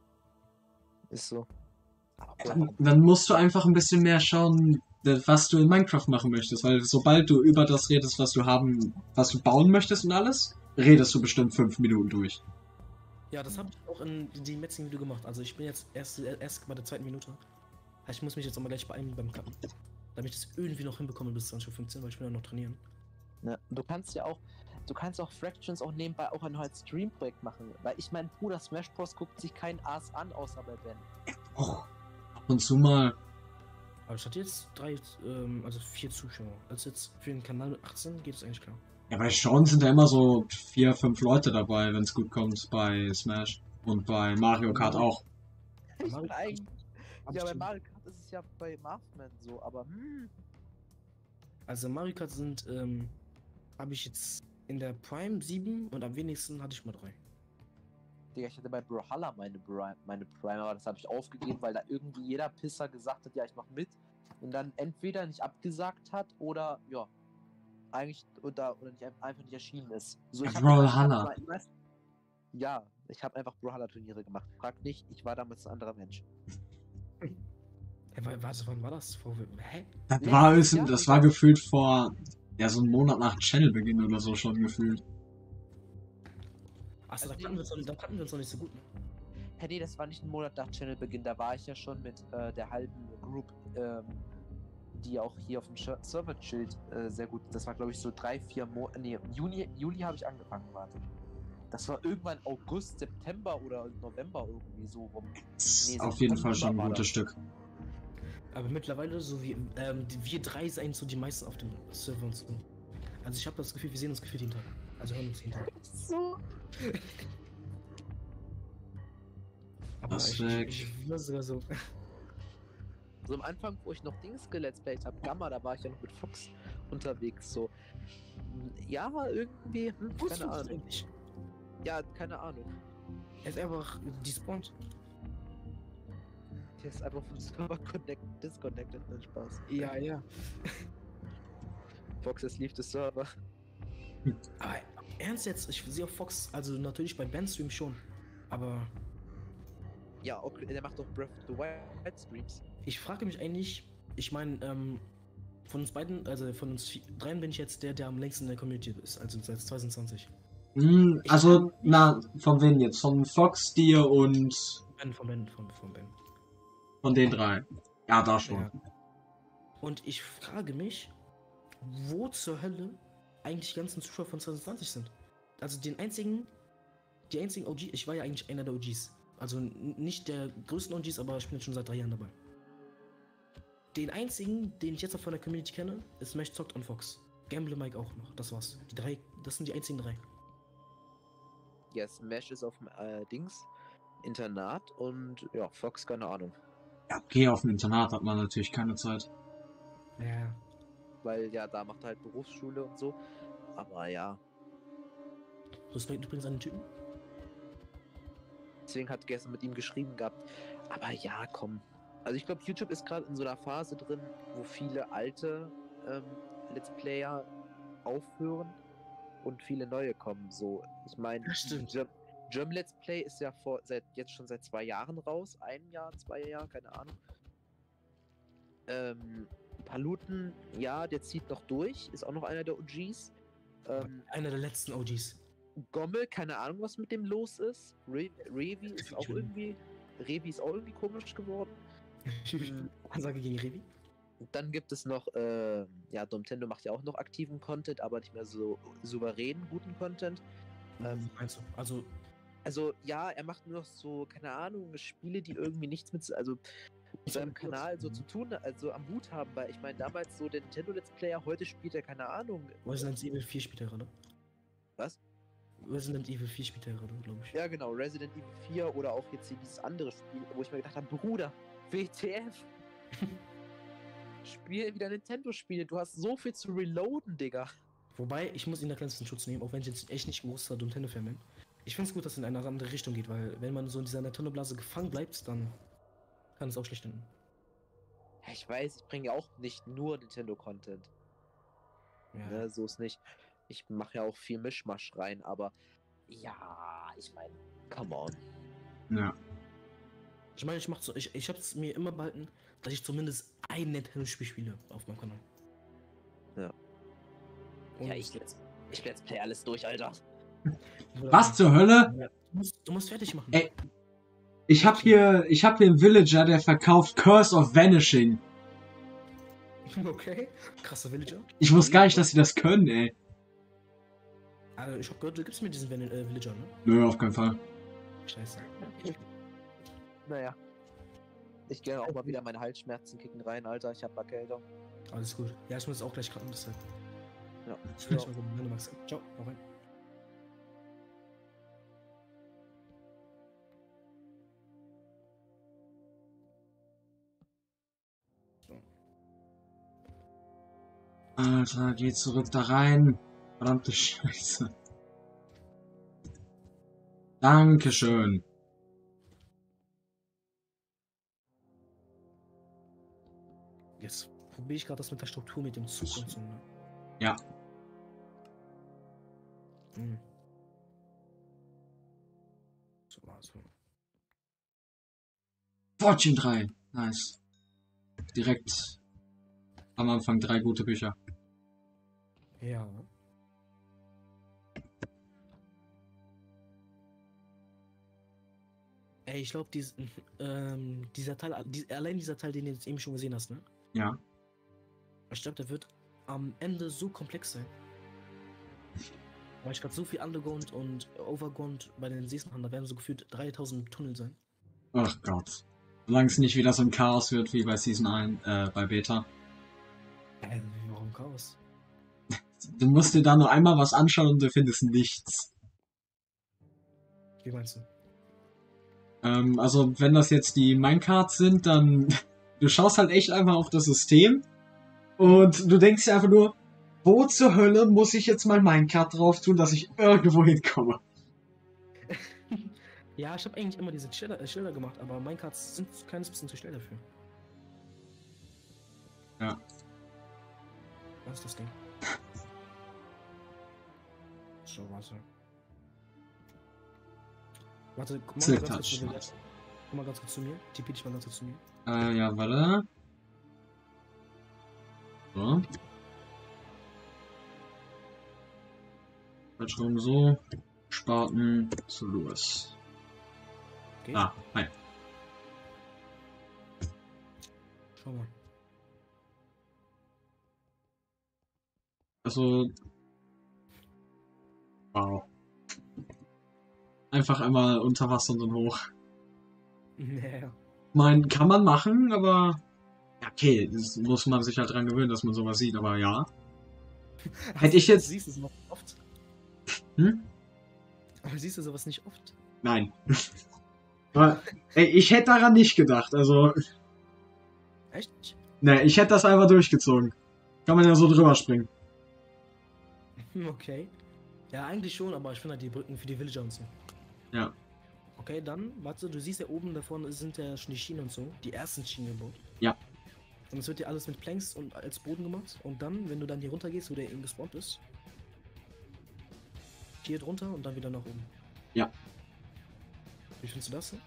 Ist so. Aber Dann, dann musst du einfach ein bisschen mehr schauen, äh, was du in Minecraft machen möchtest, weil sobald du über das redest, was du haben, was du bauen möchtest und alles, redest du bestimmt fünf Minuten durch. Ja, das habe ich auch in dem letzten Video gemacht. Also ich bin jetzt erst, erst bei der zweiten Minute. Ich muss mich jetzt auch mal gleich beeilen beim Cutten. Damit ich das irgendwie noch hinbekomme bis zwanzig Uhr fünfzehn, weil ich will ja noch trainieren. Ja, du kannst ja auch, du kannst auch Fractions auch nebenbei auch ein neues Stream-Projekt machen. Weil ich mein Bruder Smash Bros. Guckt sich kein Ass an, außer bei Ben. Och, ab und zu mal. Aber ich hatte jetzt drei, ähm, also vier Zuschauer. Also jetzt für den Kanal mit achtzehn geht es eigentlich klar. Ja, bei Sean sind ja immer so vier, fünf Leute dabei, wenn es gut kommt, bei Smash. Und bei Mario Kart auch. Ich Mario bin Kart- eigentlich. Hab Ja, ich bei schon- Mario Kart ist es ja bei Marthman so, aber hm. Also Mario Kart sind, ähm, habe ich jetzt in der Prime sieben und am wenigsten hatte ich mal drei. Digga, ich hatte bei Brawlhalla meine, Bri meine Prime, aber das habe ich aufgegeben, weil da irgendwie jeder Pisser gesagt hat, ja, ich mach mit. Und dann entweder nicht abgesagt hat oder, ja, eigentlich oder, oder nicht, einfach nicht erschienen ist. So, ich hab- Brawlhalla. ich hab- Ja, ich habe einfach Brawlhalla-Turniere gemacht. Frag nicht, ich war damals ein anderer Mensch. Hey, wa- warte, wann war das? Vor, hä? Das Letztes war, ist, Jahr das sogar. war gefühlt vor, ja, so einen Monat nach Channelbeginn oder so schon gefühlt. Achso, da Also kannten wir die- uns noch nicht- da kannten wir uns noch nicht so gut. Ne? Hey, nee, das war nicht ein Monat nach Channelbeginn, da war ich ja schon mit äh, der halben Group, ähm, die auch hier auf dem Sch- Server chillt, äh, sehr gut. Das war, glaube ich, so drei, vier Monate. Nee, im Juni, Juli habe ich angefangen, warte. Das war irgendwann August, September oder November irgendwie so rum. Ist Nee, auf jeden Fall September schon ein war gutes das. Stück. Aber mittlerweile, so wie, ähm, die, wir drei seien so die meisten auf dem Server und so. Also ich habe das Gefühl, wir sehen uns gefühlt jeden Tag. Also hören uns jeden Tag. So. Aber Das ich, weg. ich, ich würde sogar so. So am Anfang, wo ich noch Dings geletzplayt habe, Gamma, da war ich ja noch mit Fox unterwegs, so. Ja, irgendwie, hm, Wo ist keine Fuchs Ahnung. eigentlich? Ja, keine Ahnung. Er ist einfach despawned. Der ist einfach vom Server connect disconnected, nein, Spaß. Ja, ja. Fox, es lief das Server. Aber ernst jetzt, ich sehe auf Fox, also natürlich bei Ben Stream schon. Aber Ja, okay, der macht doch Breath of the Wild Streams. ich frage mich eigentlich, ich meine, ähm, von uns beiden, also von uns vi- dreien bin ich jetzt der, der am längsten in der Community ist, also seit zwanzig zwanzig. Hm, Ich also, kann- na, von wem jetzt? Von Fox, dir und Ben, von Ben, von, von Ben. von den drei. Ja, da schon. Ja. Und ich frage mich, wo zur Hölle eigentlich die ganzen Zuschauer von zwanzig zwanzig sind. Also den einzigen, die einzigen O G, ich war ja eigentlich einer der O Gs. Also n- nicht der größten O Gs, aber ich bin jetzt schon seit drei Jahren dabei. Den einzigen, den ich jetzt noch von der Community kenne, ist Smash Zockt und Fox. Gamble Mike auch noch, das war's. Die drei, das sind die einzigen drei. Ja, Smash ist auf dem äh, Dings Internat und ja, Fox, keine Ahnung. Ja, okay, auf dem Internat hat man natürlich keine Zeit. Ja. Weil ja, da macht er halt Berufsschule und so. Aber ja, Respekt übrigens an den Typen. deswegen hat gestern mit ihm geschrieben gehabt. Aber ja, komm. Also ich glaube, YouTube ist gerade in so einer Phase drin, wo viele alte ähm, Let's Player aufhören und viele neue kommen. So, ich meine, Ja, stimmt. Germ, German Let's Play ist ja vor seit jetzt schon seit zwei Jahren raus, ein Jahr, zwei Jahre, keine Ahnung. Ähm, Paluten, ja, der zieht noch durch, ist auch noch einer der O Gs. Ähm, Einer der letzten O Gs. Gommel, keine Ahnung, was mit dem los ist. Re Revi ist auch Entschuldigung. irgendwie, Revi ist auch irgendwie komisch geworden. Ansage gegen Revi. Dann gibt es noch, äh, ja, Domtendo macht ja auch noch aktiven Content, aber nicht mehr so souverän guten Content. Ähm, Wie meinst du? Also, Also ja, er macht nur noch so, keine Ahnung, Spiele, die irgendwie nichts mit, also mit seinem Kanal so zu tun, also am Hut haben, weil ich meine, damals so der Nintendo Let's Player, heute spielt er, keine Ahnung. Resident Evil vier spielt er gerade. Was? Resident Evil vier spielt er gerade, glaube ich. Ja, genau, Resident Evil vier oder auch jetzt hier dieses andere Spiel, wo ich mir gedacht habe, Bruder, W T F. Spiel wieder Nintendo-Spiele. Du hast so viel zu reloaden, Digga. Wobei, ich muss ihn da ganz in Schutz nehmen, auch wenn ich jetzt echt nicht ein großer Nintendo-Fan bin. Ich finde es gut, dass es in eine andere Richtung geht, weil wenn man so in dieser Nintendo-Blase gefangen bleibt, dann kann es auch schlecht enden. Ja, ich weiß, ich bringe ja auch nicht nur Nintendo-Content. Ja. Ne, so ist nicht. Ich mache ja auch viel Mischmasch rein, aber ja, ich meine, come on. Ja. Ich meine, ich mach so, ich, ich hab's mir immer behalten, dass ich zumindest ein Nintendo-Spiel spiele auf meinem Kanal. Ja. Und Ja, ich let's, ich let's play alles durch, Alter. Was zur Hölle? Ja, du, musst, du musst fertig machen. Ey, ich hab hier, ich hab hier einen Villager, der verkauft Curse of Vanishing. Okay, krasser Villager. Ich wusste gar nicht, dass sie das können, ey. Also ich hab gehört, du gibst mir diesen Van äh, Villager, ne? Nö, auf keinen Fall. Scheiße. Naja. Ich gehe auch mal wieder meine Halsschmerzen kicken rein, Alter. Ich hab Erkältung. Alles gut. Ja, ich muss jetzt auch gleich gerade deshalb. Ja. Ich will mal so, wenn du magst. Ciao, hau rein. Alter, geh zurück da rein. Verdammte Scheiße. Dankeschön. Jetzt probiere ich gerade das mit der Struktur mit dem Zug und so, ne? Ja. Hm. So, also. Fortune drei. Nice. Direkt am Anfang drei gute Bücher. Ja. Ey, ich glaube, dies, ähm, dieser Teil, die, allein dieser Teil, den du jetzt eben schon gesehen hast, ne? Ja. Ich glaube, der wird am Ende so komplex sein. Weil ich gerade so viel Underground und Overground bei den Season habe, da werden so gefühlt dreitausend Tunnel sein. Ach Gott. Solange es nicht wieder so ein Chaos wird wie bei Season eins, äh, bei Beta. Ähm, warum Chaos? Du musst dir da nur einmal was anschauen und du findest nichts. Wie meinst du? Ähm, also wenn das jetzt die Minecarts sind, dann du schaust halt echt einfach auf das System und du denkst dir einfach nur, wo zur Hölle muss ich jetzt mal Minecart drauf tun, dass ich irgendwo hinkomme? Ja, ich habe eigentlich immer diese Schilder, äh, Schilder gemacht, aber Minecarts sind ein kleines bisschen zu schnell dafür. Ja. Was ist das Ding? So, warte. Warte, guck mal, Silk ganz kurz, Touch. zu mir. Komm mal ganz kurz zu mir. T P dich mal ganz kurz zu mir. Äh, ja, warte. So. Falsch rum so. Spaten zu Louis. Okay? Ah, hi. Schau mal. Also. Wow. Einfach einmal unter Wasser und dann hoch. Ja. Mein, kann man machen, aber. Ja, okay, das muss man sich halt dran gewöhnen, dass man sowas sieht, aber ja. Hätte ich jetzt. Siehst du sowas oft? Hm? Aber siehst du sowas nicht oft? Nein. Aber, ey, ich hätte daran nicht gedacht, also. Echt? Ne, ich hätte das einfach durchgezogen. Kann man ja so drüber springen. Hm, okay. Ja, eigentlich schon, aber ich finde halt die Brücken für die Villager und so. Ja. Okay, dann, warte, du siehst ja oben davon sind ja schon die Schienen und so, die ersten Schienen gebaut. Ja. Und es wird ja alles mit Planks und als Boden gemacht. Und dann, wenn du dann hier runter gehst, wo der eben gespawnt ist, hier drunter und dann wieder nach oben. Ja. Wie findest du das?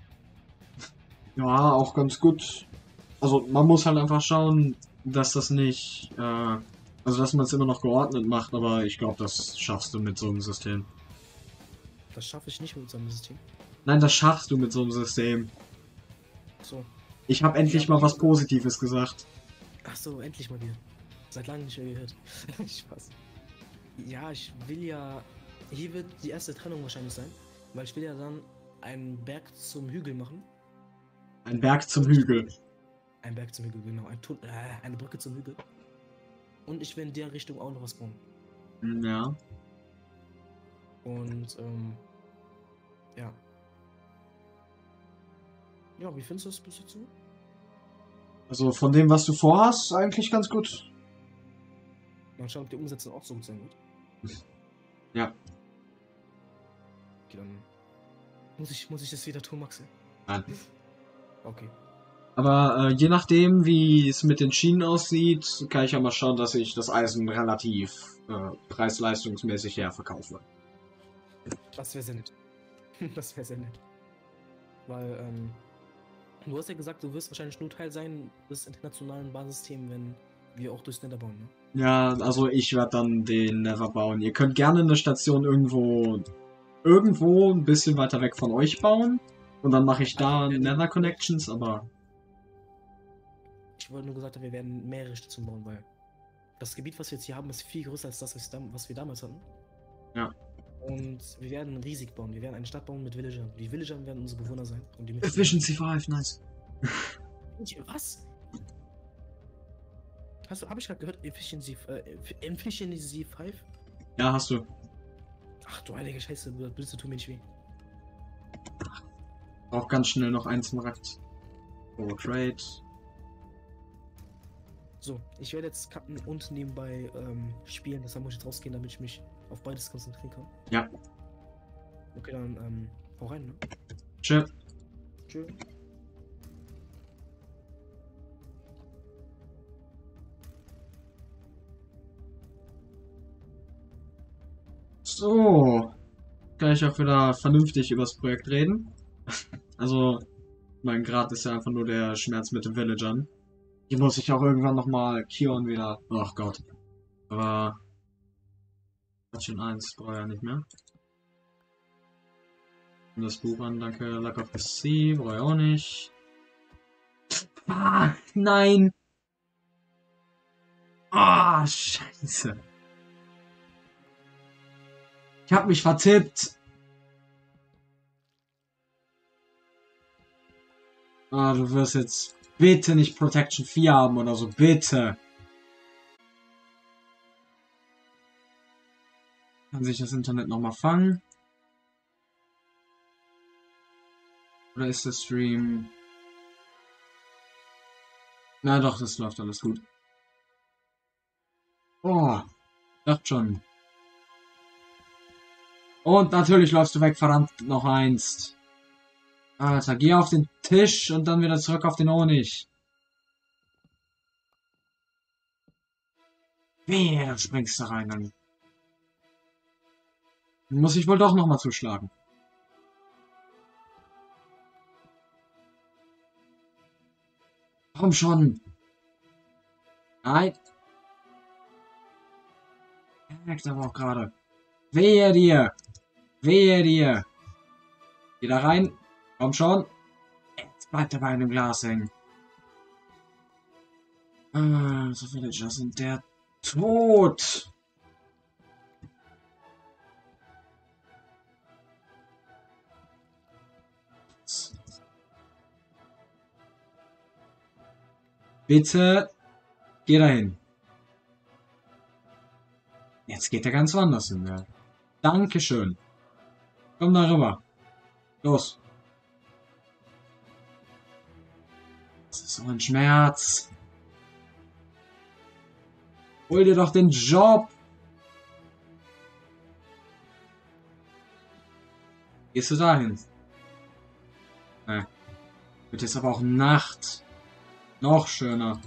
Ja, auch ganz gut. Also man muss halt einfach schauen, dass das nicht, äh, also dass man es immer noch geordnet macht, aber ich glaube, das schaffst du mit so einem System. Das schaffe ich nicht mit so einem System. Nein, das schaffst du mit so einem System. So. Ich habe endlich Ja, mal aber- was Positives gesagt. Ach so, endlich mal wieder. Seit langem nicht mehr gehört. Spaß. Ja, ich will ja. Hier wird die erste Trennung wahrscheinlich sein, weil ich will ja dann einen Berg zum Hügel machen. Ein Berg zum Hügel. Ein Berg zum Hügel, genau. Ein Tun äh, eine Brücke zum Hügel. Und ich will in der Richtung auch noch was bauen. Ja. Und, ähm. Ja. Ja, wie findest du das bis jetzt so? Also von dem, was du vorhast, eigentlich ganz gut. Mal schauen, ob die Umsetzung auch so gut sein wird. Ja. Okay, dann muss ich, muss ich das wieder tun, Maxi. Nein. Okay. Aber äh, je nachdem, wie es mit den Schienen aussieht, kann ich ja mal schauen, dass ich das Eisen relativ äh, preis-leistungsmäßig herverkaufe. Das wäre sehr nett. Das wäre sehr nett. Weil, ähm, du hast ja gesagt, du wirst wahrscheinlich nur Teil sein des internationalen Basissystems, wenn wir auch durchs Nether bauen, ne? Ja, also ich werde dann den Nether bauen. Ihr könnt gerne eine Station irgendwo, irgendwo ein bisschen weiter weg von euch bauen. Und dann mache ich da Also, Nether Connections, aber Ich wollte nur gesagt haben, wir werden mehrere Stationen bauen, weil das Gebiet, was wir jetzt hier haben, ist viel größer als das, was wir dam- was wir damals hatten. ja. Und wir werden riesig bauen. Wir werden eine Stadt bauen mit Villagern. Die Villager werden unsere Bewohner sein. Und die Menschen- Efficiency fünf, nice. Was? Hast du, habe ich gerade gehört, Efficiency, äh, Efficiency fünf? Ja, hast du. Ach du heilige Scheiße, bitte tu mir nicht weh. Auch ganz schnell noch einen Smaragd. Oh, Trade. So, ich werde jetzt cutten und nebenbei ähm, spielen. Deshalb muss ich jetzt rausgehen, damit ich mich auf beides konzentrieren kann. Ja. Okay, dann ähm, hau rein, ne? Tschö. Tschö. So. Kann ich auch wieder vernünftig über das Projekt reden. Also, mein Grad ist ja einfach nur der Schmerz mit den Villagern. Die muss ich auch irgendwann nochmal curen wieder. Ach Gott. Aber... Schon eins brauche ich ja nicht mehr. Und das Buch an, danke. Luck of the Sea brauche ich auch nicht. Ah, nein! Ah, scheiße. Ich hab mich vertippt. Ah, du wirst jetzt bitte nicht Protection vier haben oder so, bitte. Kann sich das Internet nochmal fangen? Oder ist der Stream... Na doch, das läuft alles gut. Oh, dachte schon. Und natürlich läufst du weg, verdammt, noch eins. Alter, geh auf den Tisch und dann wieder zurück auf den Honig. Wehe, da springst du rein, dann muss ich wohl doch nochmal zuschlagen. Komm schon. Nein. Merkt aber auch gerade. Wehe dir. Wehe dir. Geh da rein. Komm schon. Jetzt bleibt er bei einem Glas hängen. Ah, so viele Villager sind der tot. Bitte, geh dahin. Jetzt geht er ganz woanders hin. Ja. Dankeschön. Komm da rüber. Los. Das ist so ein Schmerz. Hol dir doch den Job. Gehst du dahin? Ne. Wird jetzt aber auch Nacht. Noch schöner.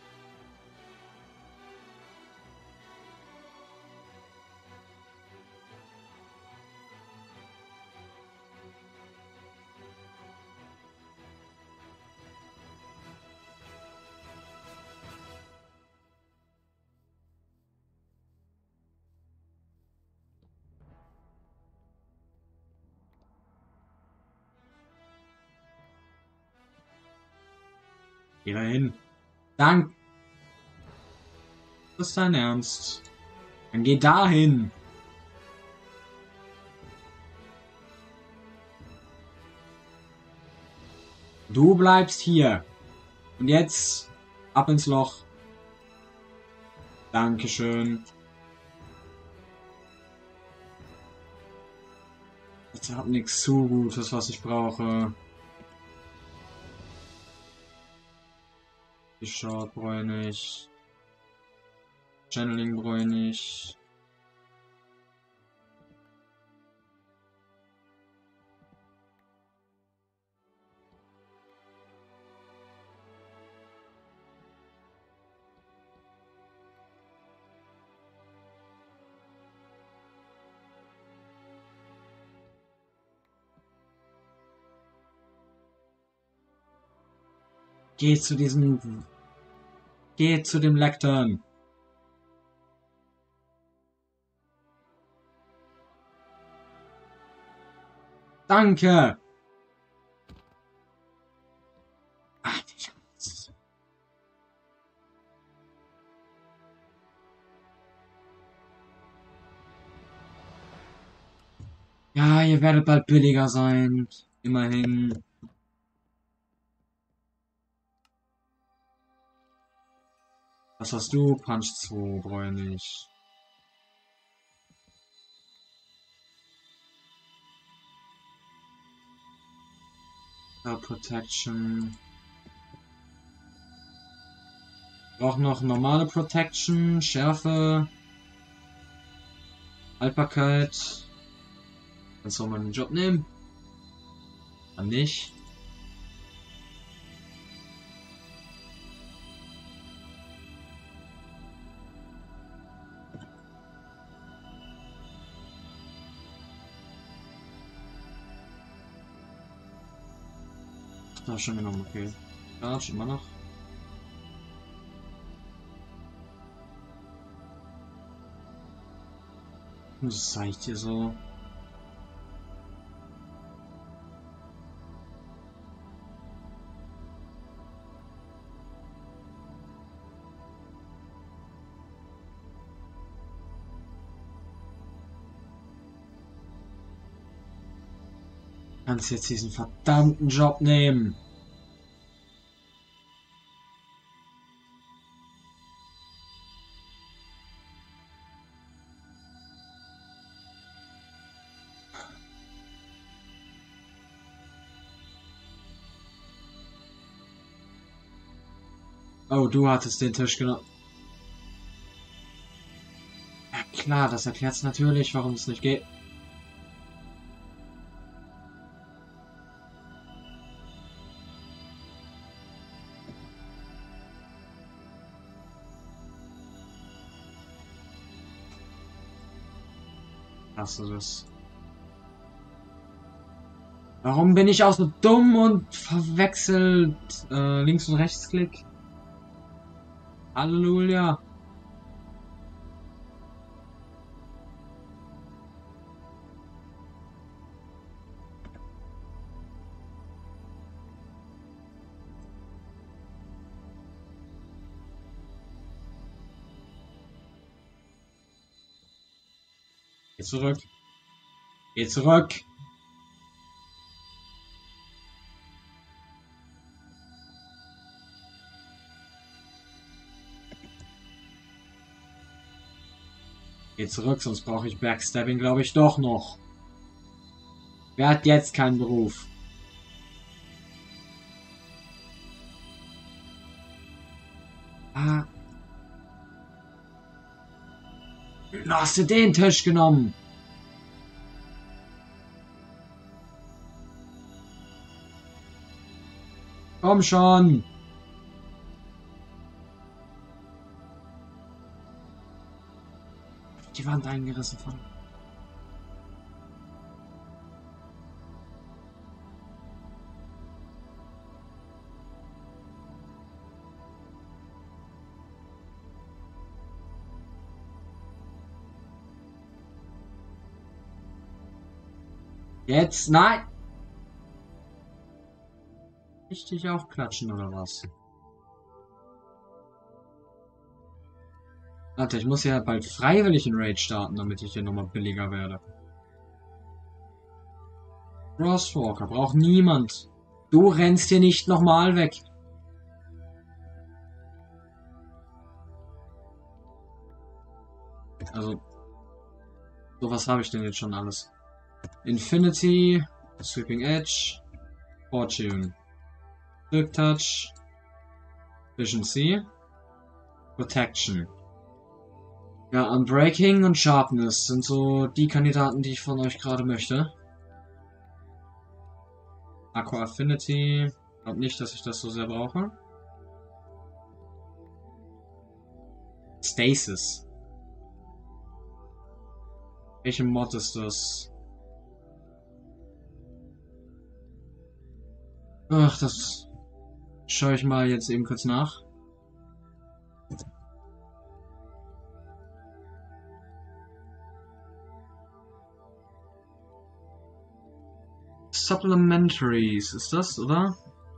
Geh dahin. Dank. Das ist dein Ernst. Dann geh dahin. Du bleibst hier. Und jetzt ab ins Loch. Dankeschön. Ich hab nichts zu Gutes, was ich brauche. Die Short bräunig. Channeling bräunig. Geh zu diesem... Geh zu dem Lectern. Danke! Ach, die Scheiße. Ja, ihr werdet bald billiger sein. Immerhin. Was hast du? Punch zwei, bräunig. Protection. Braucht noch normale Protection, Schärfe, Haltbarkeit. Kannst du auch mal den Job nehmen? Dann nicht. Ah, schon genommen, okay. Ja, schon immer noch. Das sag ich dir so. Kannst jetzt diesen verdammten Job nehmen. Oh, du hattest den Tisch genommen. Ja klar, das erklärt natürlich, warum es nicht geht. Hast du das? Warum bin ich auch so dumm und verwechselt äh, Links- und Rechtsklick? Halleluja. Geh zurück. Geh zurück. Geh zurück, sonst brauche ich Backstabbing, glaube ich, doch noch. Wer hat jetzt keinen Beruf? Ah. Na, hast du den Tisch genommen? Komm schon. Die Wand eingerissen von. Jetzt, nein! Richtig aufklatschen oder was? Warte, ich muss ja bald freiwillig in Raid starten, damit ich hier nochmal billiger werde. Crosswalker braucht niemand. Du rennst hier nicht nochmal weg. Also, so was habe ich denn jetzt schon alles? Infinity, Sweeping Edge, Fortune, Silk Touch, Efficiency. Protection. Ja, Unbreaking und Sharpness sind so die Kandidaten, die ich von euch gerade möchte. Aqua Affinity. Ich glaube nicht, dass ich das so sehr brauche. Stasis. Welche Mod ist das? Ach, das schaue ich mal jetzt eben kurz nach. Supplementaries, ist das, oder?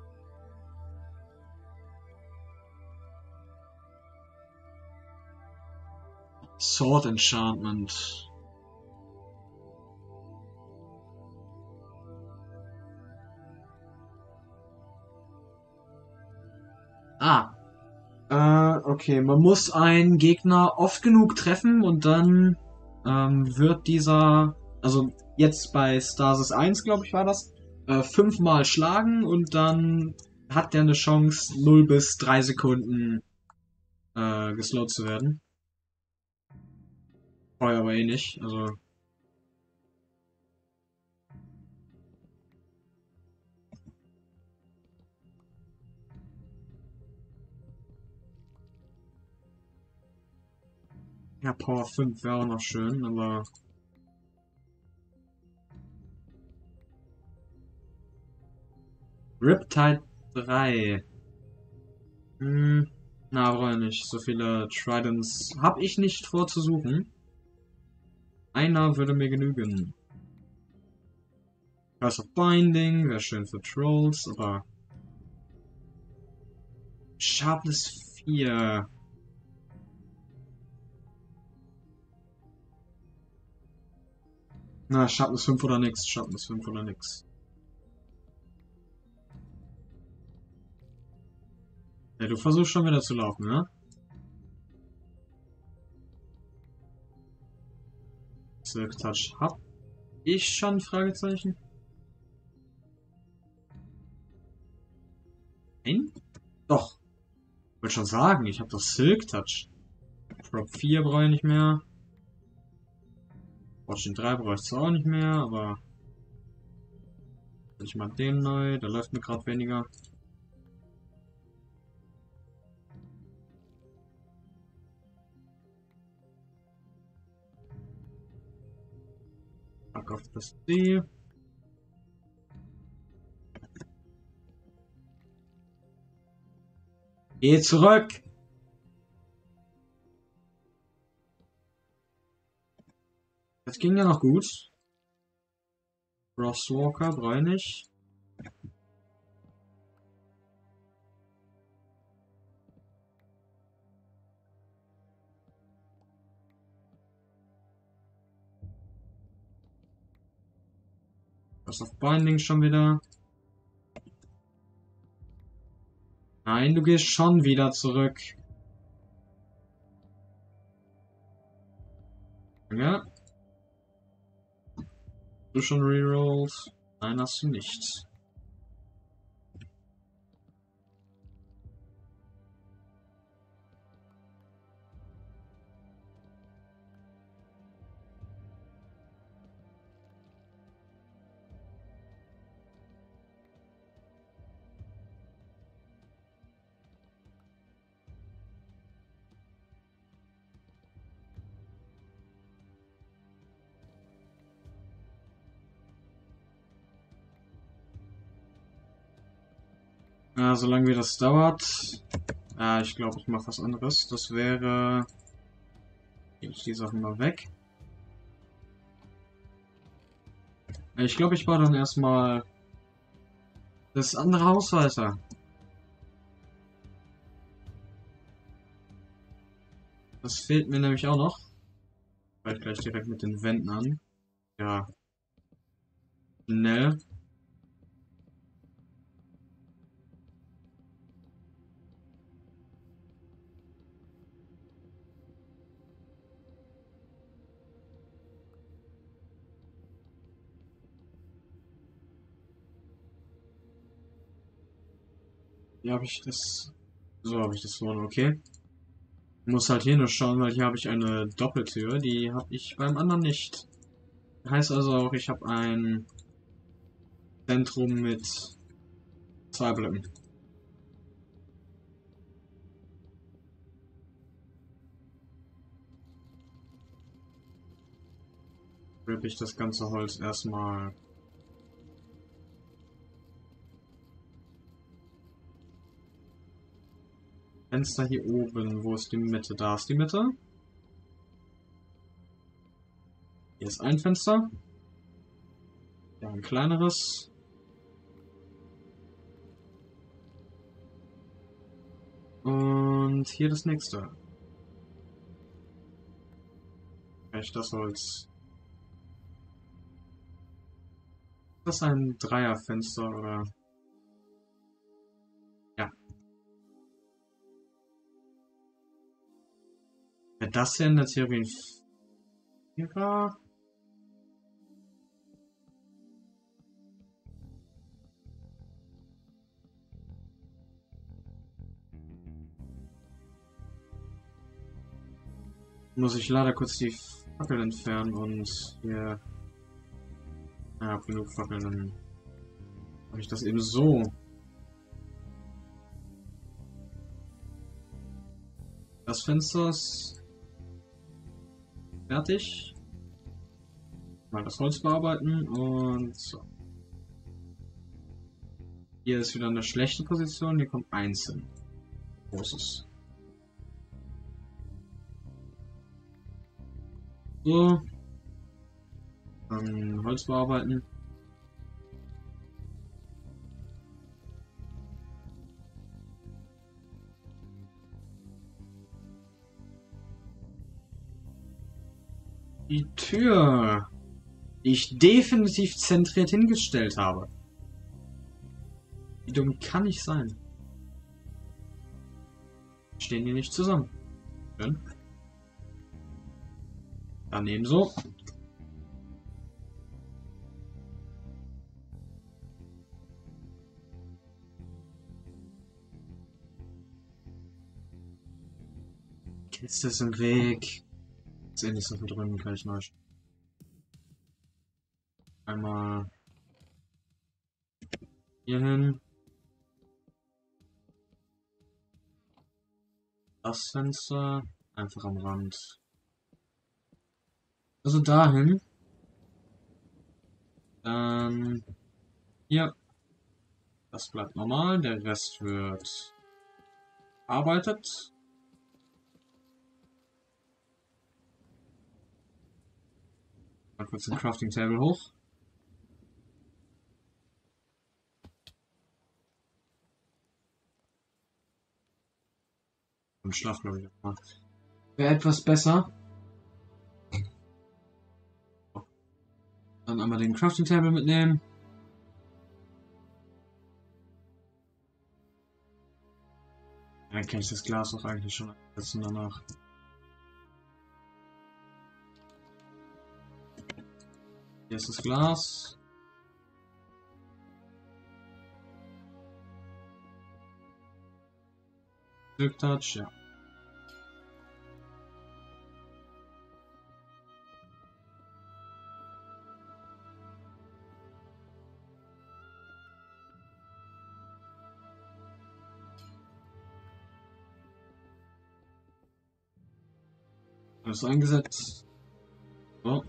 Sword Enchantment. Ah. Äh, okay. Man muss einen Gegner oft genug treffen und dann ähm, wird dieser, also jetzt bei Stasis eins, glaube ich, war das, äh, fünfmal schlagen und dann hat der eine Chance, null bis drei Sekunden äh, geslowt zu werden. Vorher aber eh nicht, also. Ja, Power fünf wäre auch noch schön, aber. Riptide drei. Hm, na, brauche ich nicht. So viele Tridents habe ich nicht vor zu suchen. Einer würde mir genügen. Curse of Binding wäre schön für Trolls, aber. Sharpness vier. Na, Sharpness fünf oder nix. Sharpness fünf oder nix. Ja, du versuchst schon wieder zu laufen, ne? Silk Touch hab ich schon? Fragezeichen. Nein? Doch. Ich wollte schon sagen, ich habe doch Silk Touch. Prop vier brauche ich nicht mehr. Fortune drei brauche ich zwar auch nicht mehr, aber. Ich mag den neu, der läuft mir gerade weniger. Pack auf das D. Geh zurück! Das ging ja noch gut. Frostwalker brauche ich nicht. Was auf Binding schon wieder. Nein, du gehst schon wieder zurück. Ja. Du schon rerollt? Nein, hast du nicht. Ja, solange wie das dauert. Ja, ich glaube, ich mache was anderes. Das wäre. Nehme ich die Sachen mal weg. Ich glaube, ich baue dann erstmal das andere Haus weiter. Das fehlt mir nämlich auch noch. Vielleicht gleich direkt mit den Wänden an. Ja. Schnell. Hier habe ich das So habe ich das vorne, okay. Ich muss halt hier nur schauen, weil hier habe ich eine Doppeltür, die habe ich beim anderen nicht. Heißt also auch, ich habe ein Zentrum mit zwei Blöcken. Rippe ich das ganze Holz erstmal. Fenster hier oben. Wo ist die Mitte? Da ist die Mitte. Hier ist ein Fenster. Ja, ein kleineres. Und hier das nächste. Echt das Holz. Ist das ein Dreierfenster oder? Ja. Wäre das hier in der Theorie ein Vierer? Muss ich leider kurz die Fackel entfernen und hier. Ja, hab genug Fackeln, dann mache ich das eben so. Das Fenster ist fertig. Mal das Holz bearbeiten und so. Hier ist wieder eine schlechte Position, hier kommt einzeln. Großes. So. Dann Holz bearbeiten. Die Tür, die ich definitiv zentriert hingestellt habe. Wie dumm kann ich sein? Stehen die nicht zusammen? Schön. Daneben so. Kiste ist im Weg. Das Ende ist noch mit drin, kann ich neu. Einmal hier hin. Das Fenster einfach am Rand. Also dahin. Dann hier. Das bleibt normal. Der Rest wird arbeitet. Mal kurz den Crafting Table hoch. Und Schlaf, glaube ich. Wäre etwas besser. Dann einmal den Crafting Table mitnehmen. Dann kann ich das Glas auch eigentlich schon einsetzen danach. Hier ist das Glas. Silk Touch, ja. Alles eingesetzt. So.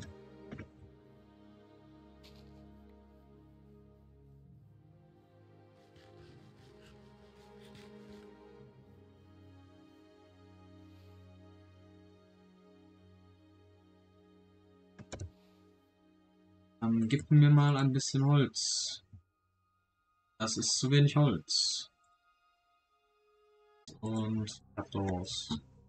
Dann gib mir mal ein bisschen Holz. Das ist zu wenig Holz. Und Abdos.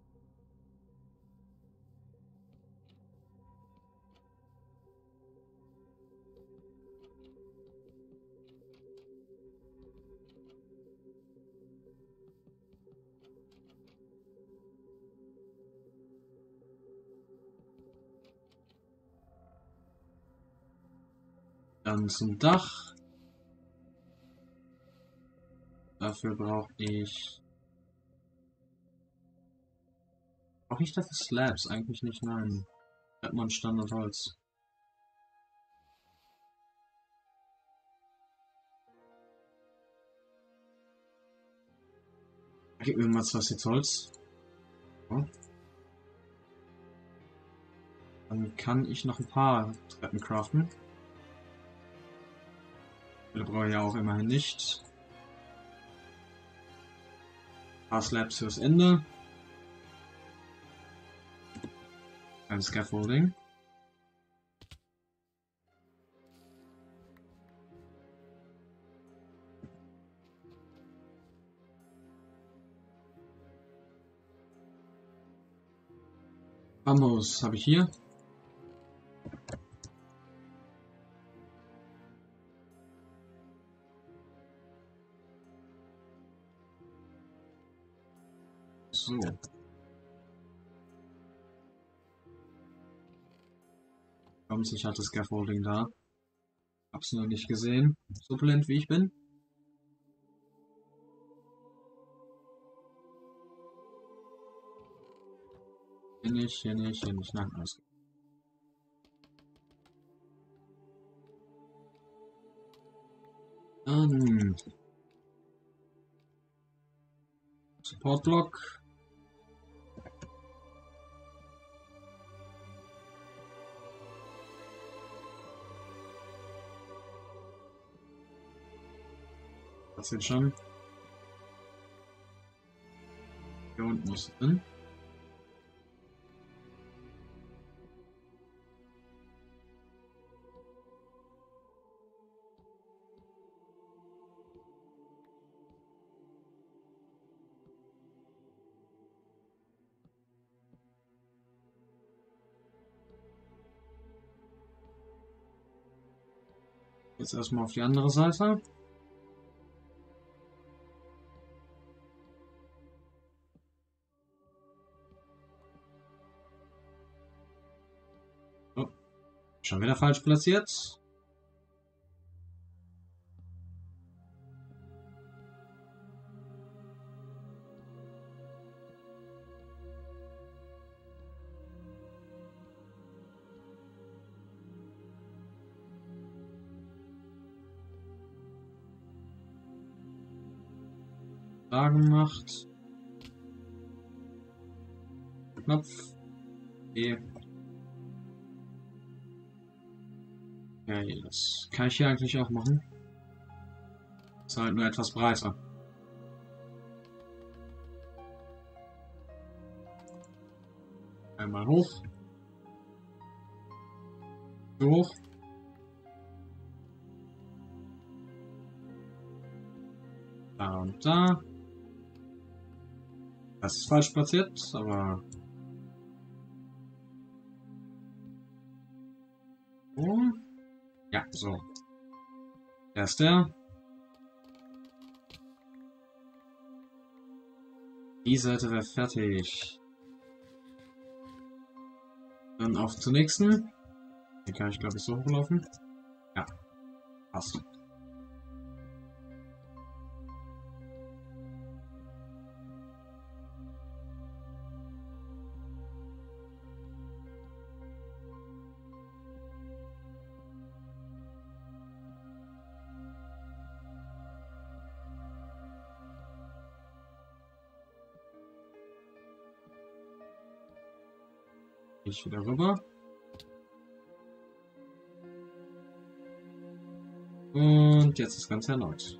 Dann zum Dach. Dafür brauche ich Brauche ich dafür Slabs? Eigentlich nicht, nein. Hat man Standardholz. Gib mir mal zwei Sets Holz. So. Dann kann ich noch ein paar Treppen craften. Die brauche ich ja auch immerhin nicht. Ein paar Slabs fürs Ende. Ein Scaffolding. Bambus habe ich hier. So. Kommt, ich hatte Scaffolding da. Hab's nur nicht gesehen. So blind wie ich bin. Hier nicht, hier nicht, hier nicht. Nein, alles gut. Dann. Support Block. Das jetzt schon. Hier unten muss es hin. Jetzt erstmal auf die andere Seite. Oh, schon wieder falsch platziert. Gemacht. Knopf. E. Okay, das kann ich hier eigentlich auch machen. Ist halt nur etwas breiter. Einmal hoch. So hoch. Da und da. Das ist falsch platziert, aber... Oh. Ja, so. Der ist der. Die Seite wäre fertig. Dann auf zur nächsten. Hier kann ich, glaube ich, so hochlaufen. Ja, passt. Ich wieder rüber. Und jetzt das Ganze erneut.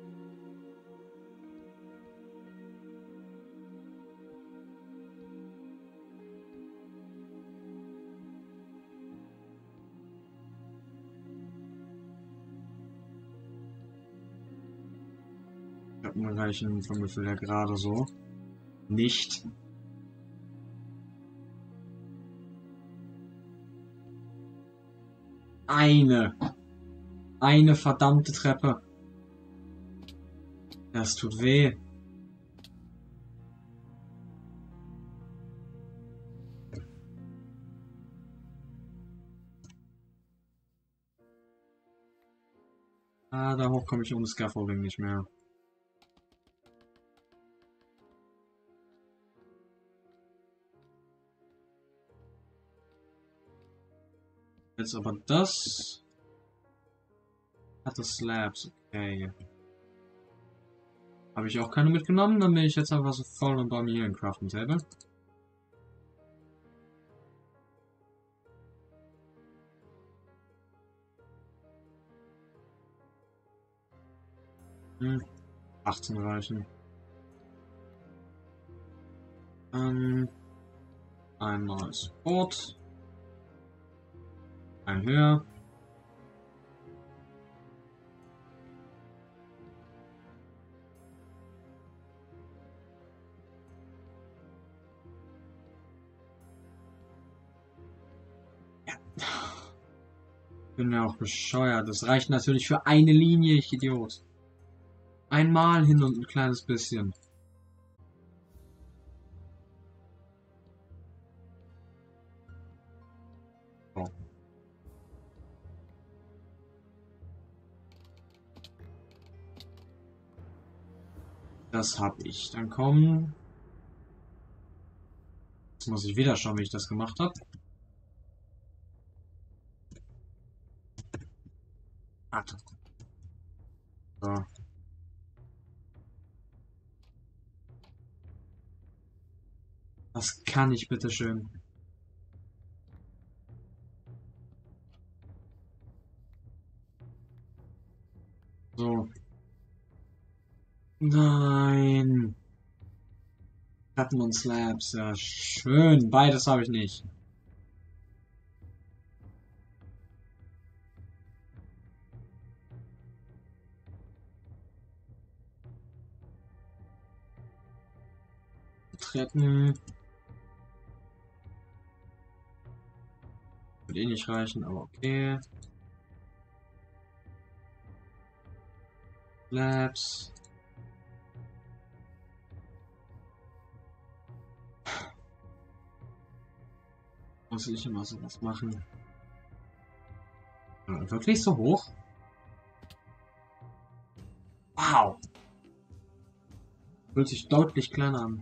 Ich habe einen reichen vom Gefühl her gerade so. Nicht. Eine. Eine verdammte Treppe. Das tut weh. Ah, da hoch komme ich ohne Scaffolding nicht mehr. Jetzt aber das. Hat das Slabs, okay. Habe ich auch keine mitgenommen, dann bin ich jetzt einfach so voll und baue mir hier ein Crafting Table. Hm, achtzehn reichen. Ähm, ein neues Boot. Ein höher. Bin ja auch bescheuert. Das reicht natürlich für eine Linie, ich Idiot. Einmal hin und ein kleines bisschen. So. Das habe ich. Dann kommen. Jetzt muss ich wieder schauen, wie ich das gemacht habe. Warte. So. Was kann ich bitte schön? So. Nein. Platten und Slabs. Ja, schön. Beides habe ich nicht. Treppen. Wird eh nicht reichen, aber okay. Slabs. Muss ich immer sowas machen? Ja, wirklich so hoch? Wow! Fühlt sich deutlich kleiner an.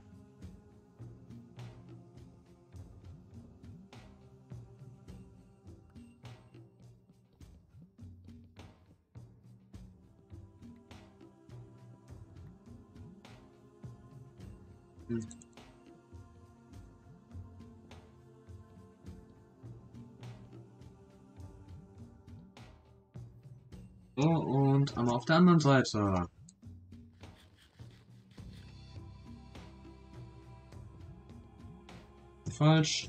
Hm. So, und einmal auf der anderen Seite. Falsch.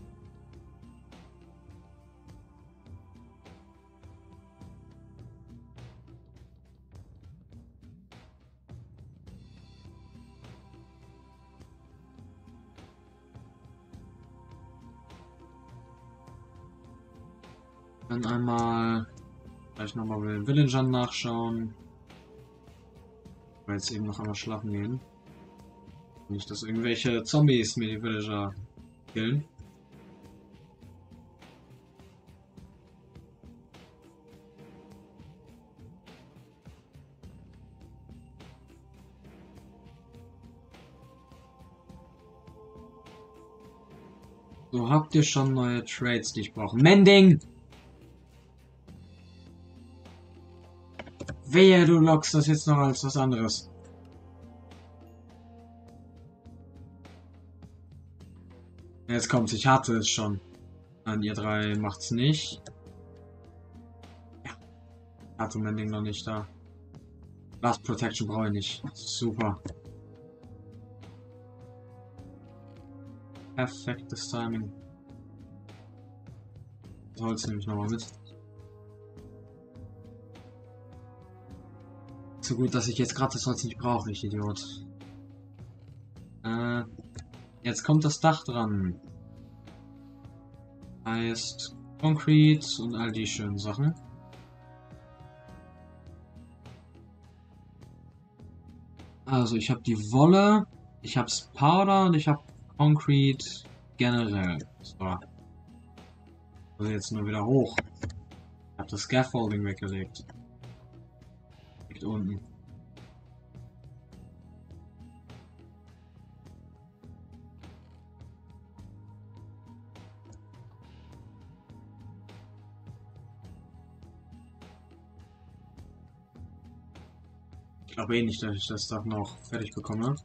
Dann einmal gleich nochmal bei den Villagern nachschauen. Weil jetzt eben noch einmal schlafen gehen. Nicht, dass irgendwelche Zombies mir die Villager killen. So, habt ihr schon neue Trades, die ich brauche? Mending! Wehe, du lockst das jetzt noch als was anderes. Jetzt kommt's, ich hatte es schon. Nein, ihr drei macht's nicht. Ja. Hatte Mending noch nicht da. Last Protection brauche ich nicht. Super. Perfektes Timing. Das Holz nehme ich nochmal mit. So gut, dass ich jetzt gerade das Holz nicht brauche, ich Idiot. Äh, jetzt kommt das Dach dran. Heißt Concrete und all die schönen Sachen. Also ich habe die Wolle, ich habe Powder und ich habe Concrete generell. So. Also jetzt nur wieder hoch. Ich habe das Scaffolding weggelegt. Liegt unten. Ich glaube eh nicht, dass ich das Dach noch fertig bekomme.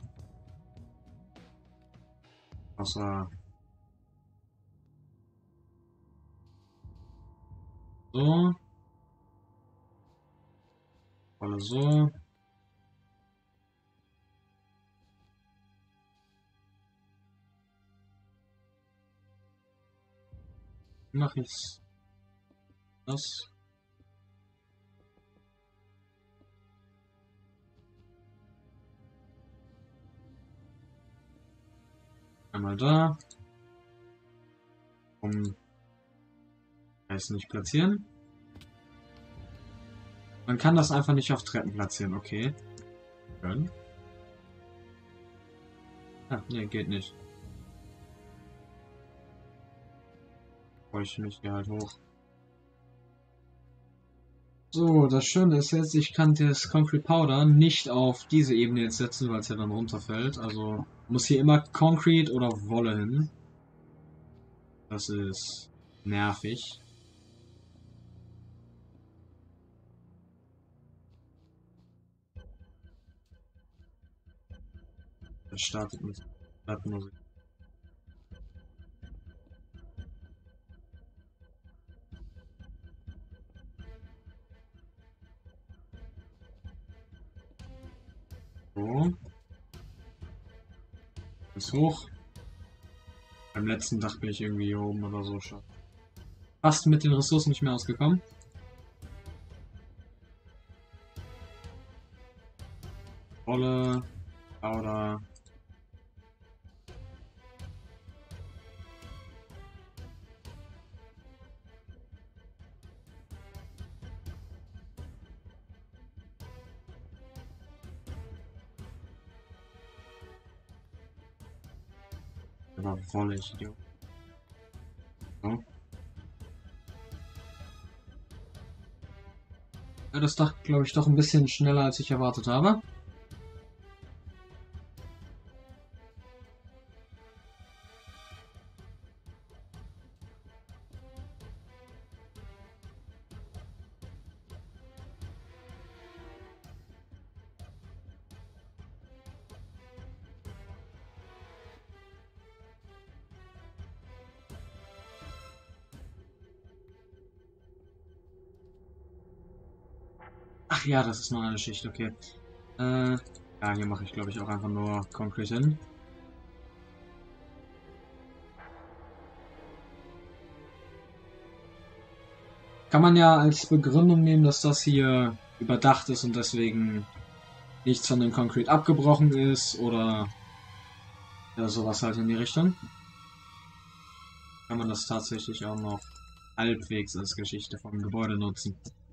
Außer so. Oder so. Mache ich's. Das. Einmal da. Um es nicht platzieren. Man kann das einfach nicht auf Treppen platzieren, okay. Können. Ah, nee, geht nicht. Bräuchte mich hier halt hoch. So, das Schöne ist jetzt, ich kann das Concrete Powder nicht auf diese Ebene jetzt setzen, weil es ja dann runterfällt. Also muss hier immer Concrete oder Wolle hin. Das ist nervig. Das startet mit Musik. So. Ist hoch. Beim letzten Dach bin ich irgendwie hier oben oder so schon. Fast mit den Ressourcen nicht mehr ausgekommen. Wolle, Powder. Aber Wolle, ich Idiot. So. Ja, das Dach, glaube ich, doch ein bisschen schneller, als ich erwartet habe. Ach ja, das ist noch eine Schicht, okay. Äh, ja, hier mache ich, glaube ich, auch einfach nur Concrete hin. Kann man ja als Begründung nehmen, dass das hier überdacht ist und deswegen nichts von dem Concrete abgebrochen ist oder ja, sowas halt in die Richtung. Kann man das tatsächlich auch noch halbwegs als Geschichte vom Gebäude nutzen.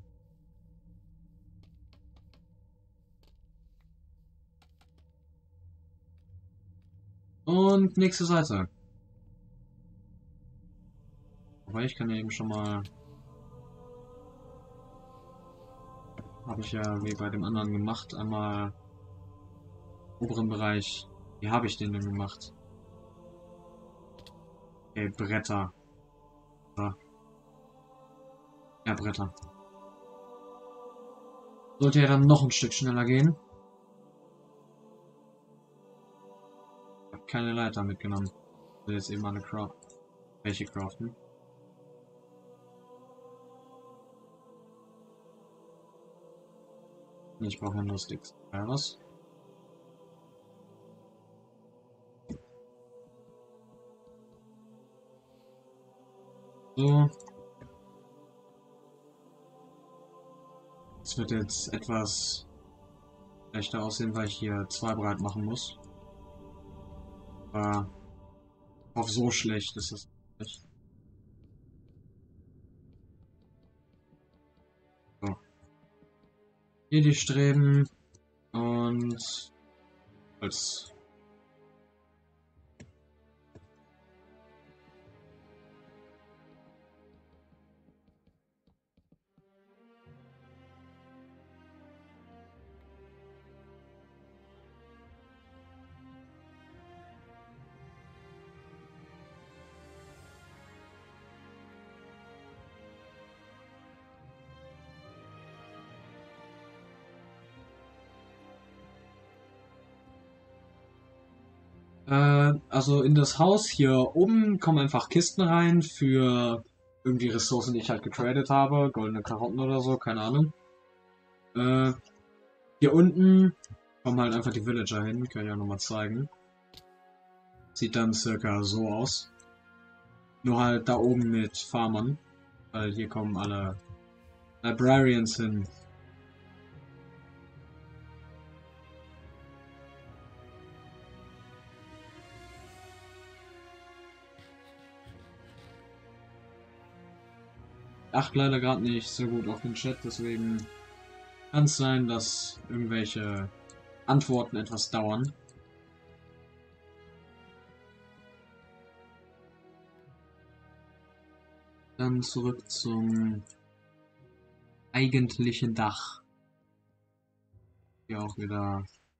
Und nächste Seite. Aber ich kann ja eben schon mal... Habe ich ja wie bei dem anderen gemacht. Einmal oberen Bereich. Wie habe ich den denn gemacht? Okay, Bretter. Ja, ja, Bretter. Sollte ja dann noch ein Stück schneller gehen. Ich habe keine Leiter mitgenommen. Ich will jetzt eben eine Craft. Welche craften? Ich brauche nur Sticks. Ja, was? So. Es wird jetzt etwas schlechter aussehen, weil ich hier zwei breit machen muss. Aber auf so schlecht ist es nicht. So. Hier die Streben und Holz. Äh, also in das Haus hier oben kommen einfach Kisten rein für irgendwie Ressourcen, die ich halt getradet habe. Goldene Karotten oder so, keine Ahnung. Äh, hier unten kommen halt einfach die Villager hin, kann ich auch nochmal zeigen. Sieht dann circa so aus. Nur halt da oben mit Farmern, weil hier kommen alle Librarians hin. Acht leider gerade nicht so gut auf den Chat, deswegen kann es sein, dass irgendwelche Antworten etwas dauern. Dann zurück zum eigentlichen Dach. Hier auch wieder.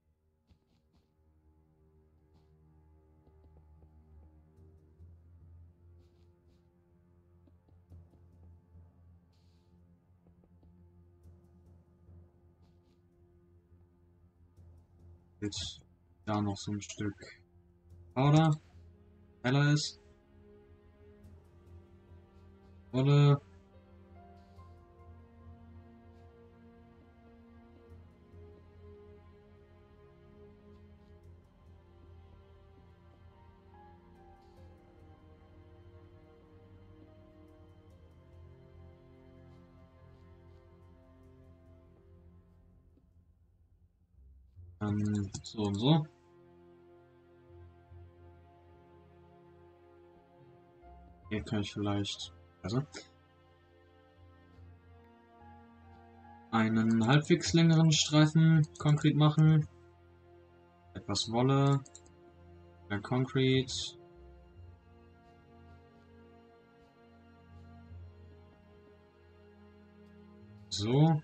Jetzt da noch so ein Stück Powder. Heller ist. Wolle. Dann so und so. Hier kann ich vielleicht also einen halbwegs längeren Streifen Konkret machen. Etwas Wolle. Ein Concrete. So.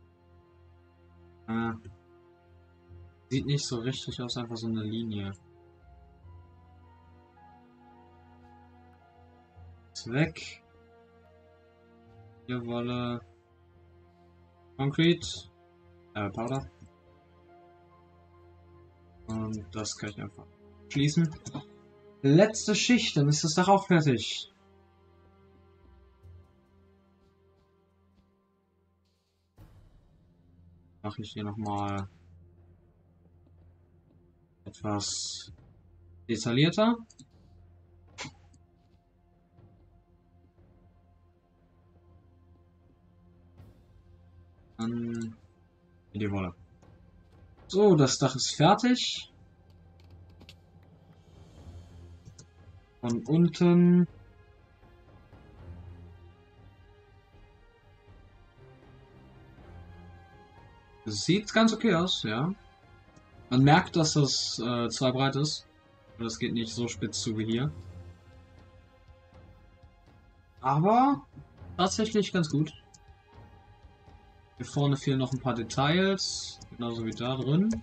Äh, sieht nicht so richtig aus, einfach so eine Linie. Ist weg. Hier Wolle. Concrete. Äh, Powder. Und das kann ich einfach schließen. Letzte Schicht, dann ist das Dach auch fertig. Mache ich hier nochmal etwas detaillierter. Dann die Wolle. So, das Dach ist fertig. Von unten sieht ganz okay aus, ja. Man merkt, dass das äh, zwei breit ist. Das geht nicht so spitz zu wie hier. Aber tatsächlich ganz gut. Hier vorne fehlen noch ein paar Details, genauso wie da drin.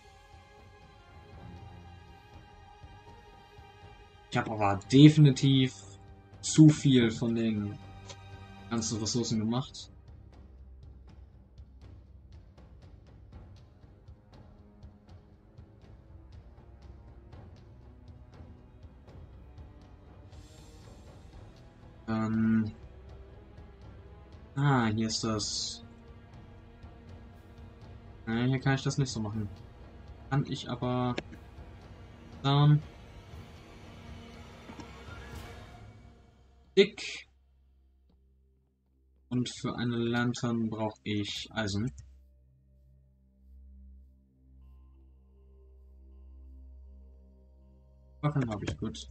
Ich habe aber definitiv zu viel von den ganzen Ressourcen gemacht. Ähm ah, hier ist das. Nein, hier kann ich das nicht so machen. Kann ich aber dann dick. Und für eine Lantern brauche ich Eisen. Waffen habe ich gut.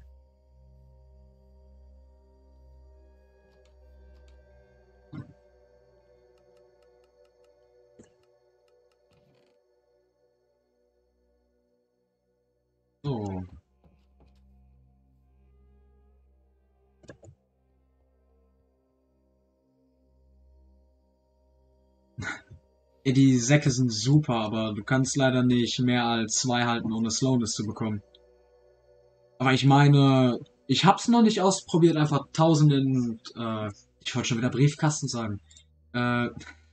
So. Ja, die Säcke sind super, aber du kannst leider nicht mehr als zwei halten, ohne Slowness zu bekommen. Aber ich meine, ich hab's noch nicht ausprobiert, einfach tausenden, äh, ich wollte schon wieder Briefkasten sagen, äh,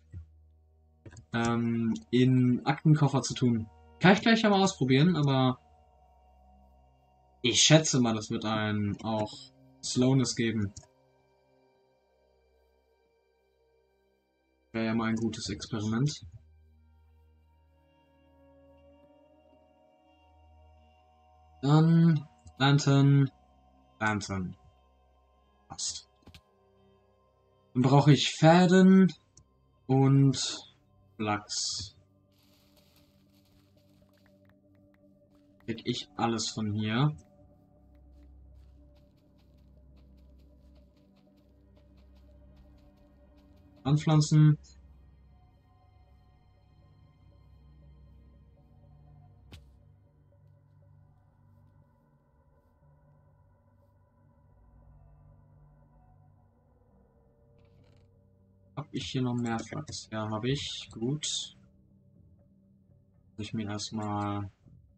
ähm, in Aktenkoffer zu tun. Kann ich gleich ja mal ausprobieren, aber Ich schätze mal, das wird ein auch Slowness geben. Wäre ja mal ein gutes Experiment. Dann Lantern, Lantern. Passt. Dann brauche ich Fäden und Flachs. Krieg ich alles von hier. Anpflanzen. Hab ich hier noch mehr Flachs? Ja, habe ich. Gut. Ich mir erstmal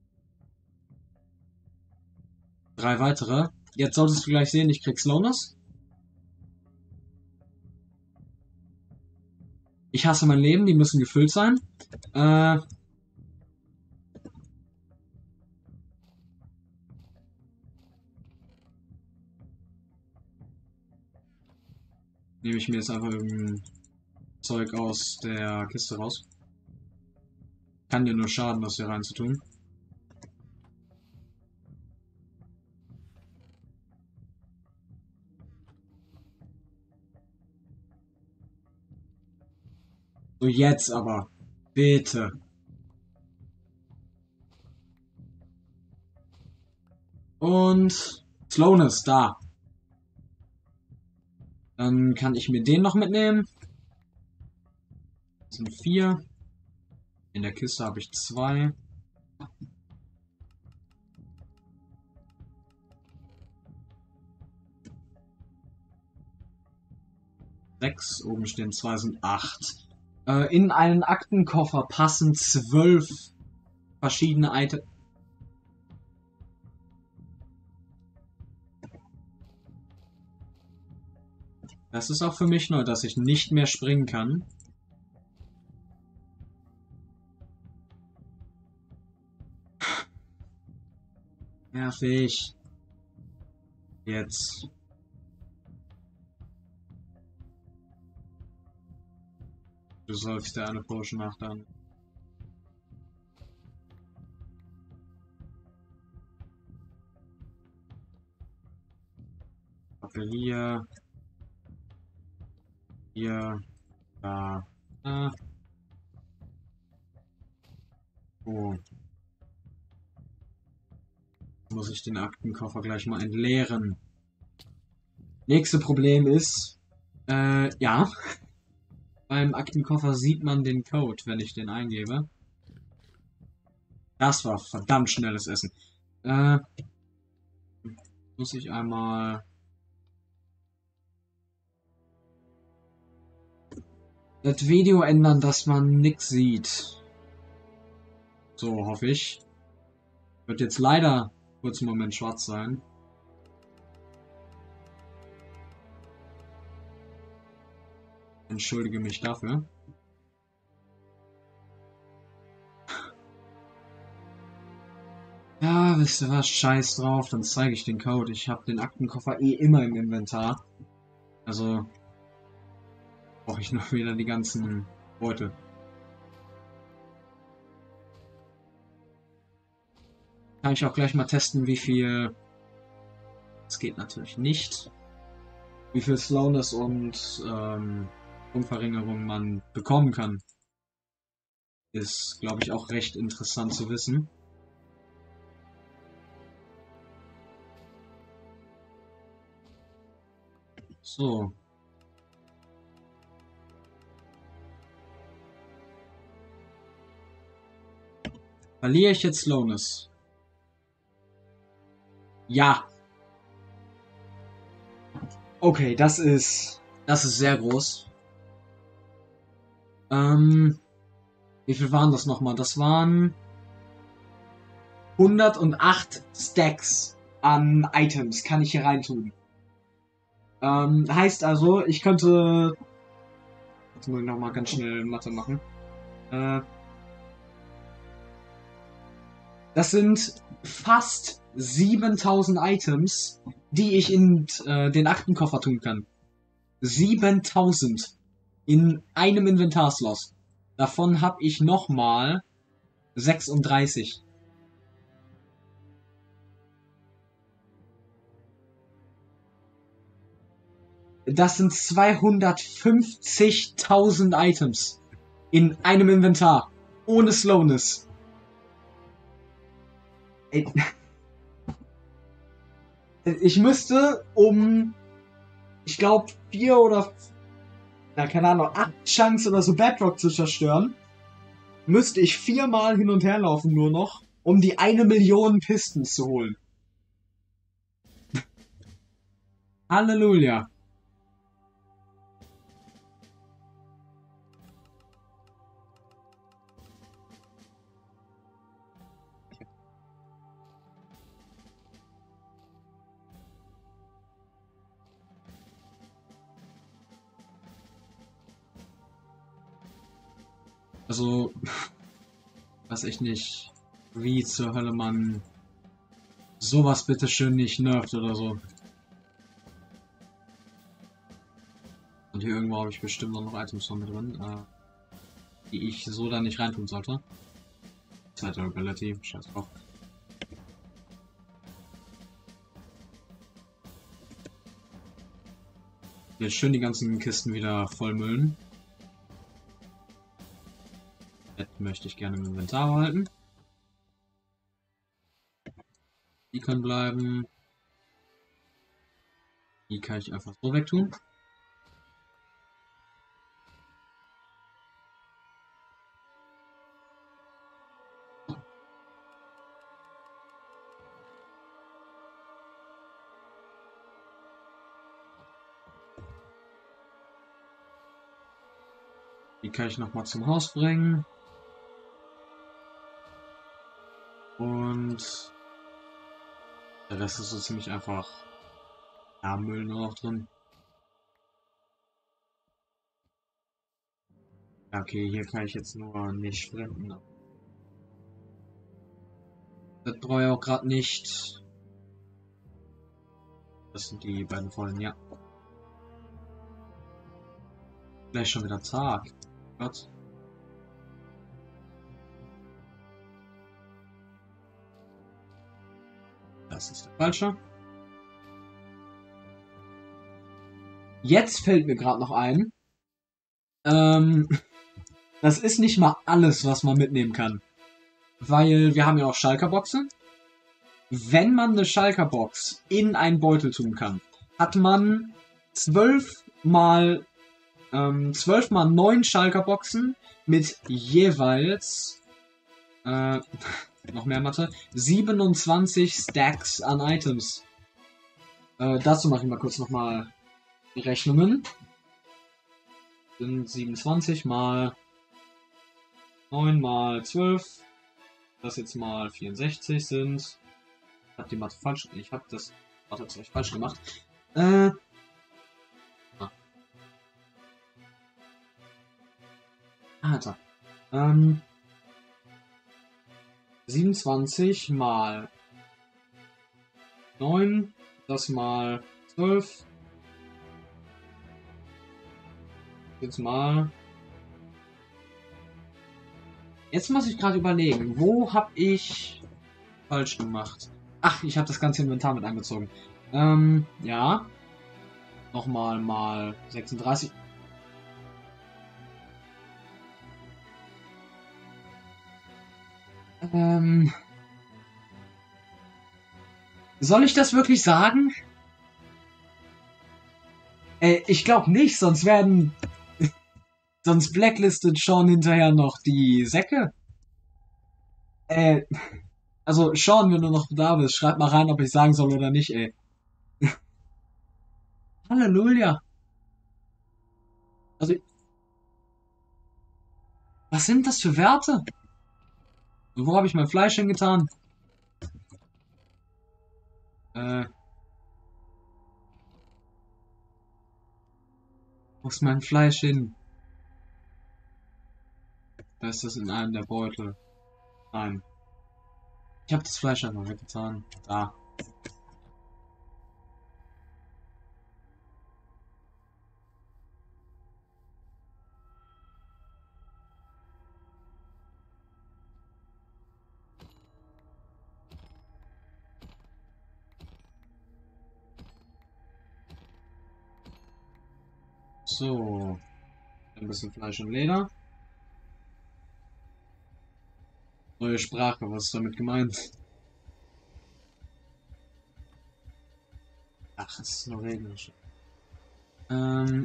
drei weitere. Jetzt solltest du gleich sehen, ich krieg Slowness. Ich hasse mein Leben, die müssen gefüllt sein. Äh. Nehme ich mir jetzt einfach irgendein Zeug aus der Kiste raus. Kann dir nur schaden, das hier reinzutun. So, jetzt aber. Bitte. Und Slowness, da. Dann kann ich mir den noch mitnehmen. Das sind vier. In der Kiste habe ich zwei. Sechs. Oben stehen zwei, sind acht. Äh, in einen Aktenkoffer passen zwölf verschiedene Items. Das ist auch für mich neu, dass ich nicht mehr springen kann. Nervig. Jetzt. Du sollst dir eine Potion nach dann. Hier. Hier. Da. Da. Oh. Muss ich den Aktenkoffer gleich mal entleeren. Nächste Problem ist, äh, ja. Beim Aktenkoffer sieht man den Code, wenn ich den eingebe. Das war verdammt schnelles Essen. Äh, muss ich einmal das Video ändern, dass man nix sieht. So, hoffe ich. Wird jetzt leider kurz einen Moment schwarz sein. Entschuldige mich dafür. Ja, wisst ihr was? Scheiß drauf, dann zeige ich den Code. Ich habe den Aktenkoffer eh immer im Inventar. Also brauche ich noch wieder die ganzen Beutel. Kann ich auch gleich mal testen, wie viel... Das geht natürlich nicht. Wie viel Slowness und ähm, Umverringerung man bekommen kann. Ist, glaube ich, auch recht interessant zu wissen. So. Verliere ich jetzt Slowness? Ja. Okay, das ist... Das ist sehr groß. Ähm... Wie viel waren das nochmal? Das waren... hundertacht Stacks an Items kann ich hier reintun. Ähm, heißt also, ich könnte... Jetzt muss ich nochmal ganz schnell Mathe machen. Äh... Das sind fast siebentausend Items, die ich in äh, den Aktenkoffer tun kann. siebentausend in einem Inventarslot. Davon habe ich nochmal sechsunddreißig. Das sind zweihundertfünfzigtausend Items in einem Inventar. Ohne Slowness. Ey. Ich müsste um, ich glaube, vier oder, na, keine Ahnung, acht Chunks oder so Bedrock zu zerstören, müsste ich viermal hin und her laufen nur noch, um die eine Million Pistons zu holen. Halleluja. Also, weiß ich nicht, wie zur Hölle man sowas bitteschön nicht nervt oder so. Und hier irgendwo habe ich bestimmt noch Items von mit drin, äh, die ich so da nicht reintun sollte. Zeit relativ, scheiß drauf. Jetzt schön die ganzen Kisten wieder vollmüllen. Das möchte ich gerne im Inventar behalten. Die können bleiben. Die kann ich einfach so wegtun. Die kann ich nochmal zum Haus bringen. Und der Rest ist so ziemlich einfach. Ja, Müll nur noch drin. Ja, okay, hier kann ich jetzt nur nicht sprinten. Das brauche ich auch gerade nicht. Das sind die beiden vollen, ja. Gleich schon wieder Tag. Gott. Das ist der falsche. Jetzt fällt mir gerade noch ein. Ähm, das ist nicht mal alles, was man mitnehmen kann. Weil wir haben ja auch Schalkerboxen. Wenn man eine Schalkerbox in einen Beutel tun kann, hat man zwölf mal ähm, zwölf mal neun Schalkerboxen mit jeweils äh, noch mehr Mathe, siebenundzwanzig Stacks an Items. Äh, dazu mache ich mal kurz nochmal die Rechnungen. Sind siebenundzwanzig mal neun mal zwölf. Das jetzt mal vierundsechzig sind. Ich habe die Mathe falsch. Ich habe das Mathe tatsächlich falsch gemacht. Äh. Ah. Alter. Ähm. siebenundzwanzig mal neun. Das mal zwölf. Jetzt mal. Jetzt muss ich gerade überlegen, wo habe ich falsch gemacht? Ach, ich habe das ganze Inventar mit einbezogen. Ähm, ja. Nochmal mal sechsunddreißig. Ähm. Soll ich das wirklich sagen? Äh, ich glaube nicht, sonst werden... sonst blacklistet Sean hinterher noch die Säcke. Äh... Also, Sean, wenn du noch da bist, schreib mal rein, ob ich sagen soll oder nicht, ey. Halleluja. Also, was sind das für Werte? Und wo habe ich mein Fleisch hingetan? Äh. Wo ist mein Fleisch hin? Da ist das in einem der Beutel. Nein. Ich habe das Fleisch einfach weggetan. Da. So. Ein bisschen Fleisch und Leder. Neue Sprache, was ist damit gemeint? Ach, es ist nur Englisch. Ähm.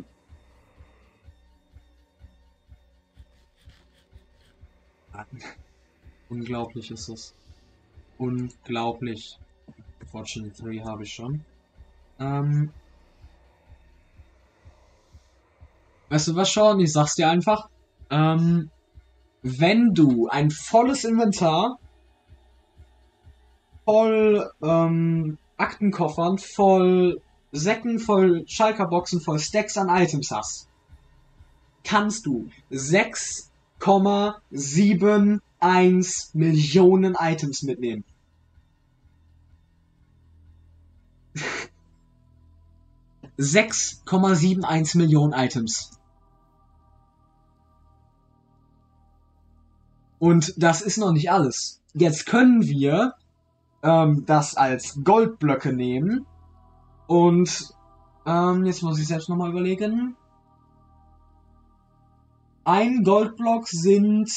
Unglaublich ist es. Unglaublich. Fortune drei habe ich schon. Ähm. Weißt du was, Sean? Ich sag's dir einfach. Ähm. Wenn du ein volles Inventar, voll ähm, Aktenkoffern, voll Säcken, voll Schalkerboxen, voll Stacks an Items hast, kannst du sechs Komma eins sieben Millionen Items mitnehmen. sechs Komma eins sieben Millionen Items. Und das ist noch nicht alles. Jetzt können wir ähm, das als Goldblöcke nehmen. Und ähm, jetzt muss ich selbst nochmal überlegen. Ein Goldblock sind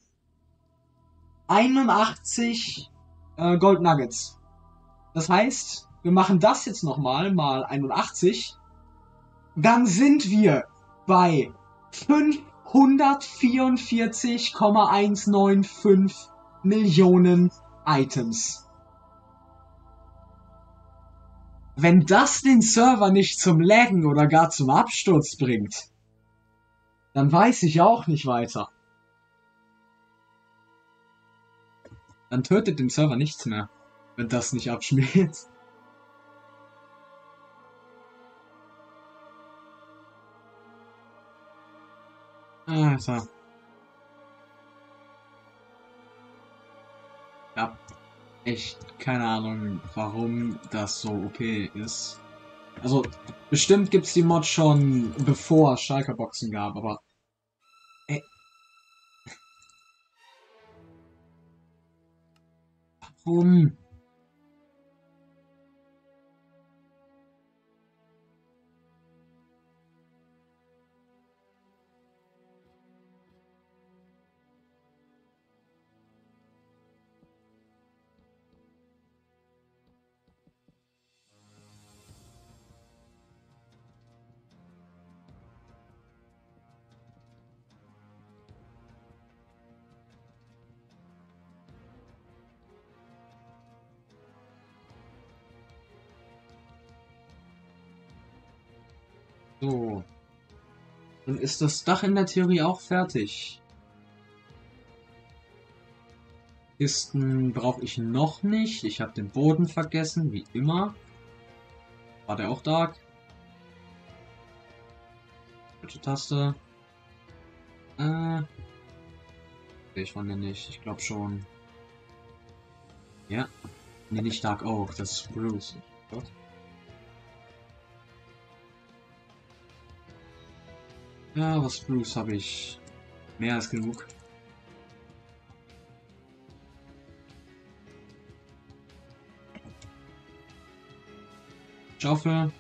einundachtzig äh, Gold Nuggets. Das heißt, wir machen das jetzt nochmal mal einundachtzig. Dann sind wir bei fünfhundertvierundvierzig Komma hundertfünfundneunzig Millionen Items. Wenn das den Server nicht zum Laggen oder gar zum Absturz bringt, dann weiß ich auch nicht weiter. Dann tötet den Server nichts mehr, wenn das nicht abschmiert. Alter. Ja, echt keine Ahnung, warum das so okay ist. Also, bestimmt gibt's die Mod schon bevor es Schalkerboxen gab, aber... Ey. Warum? So. Dann ist das Dach in der Theorie auch fertig. Kisten brauche ich noch nicht. Ich habe den Boden vergessen, wie immer. War der auch dark? Welche Taste? Äh. Ich fand den nicht. Ich glaube schon. Ja. Nee, nicht Dark Oak, das ist Bruce. Gott. Ja, was Bruce habe ich mehr als genug. Schaufel.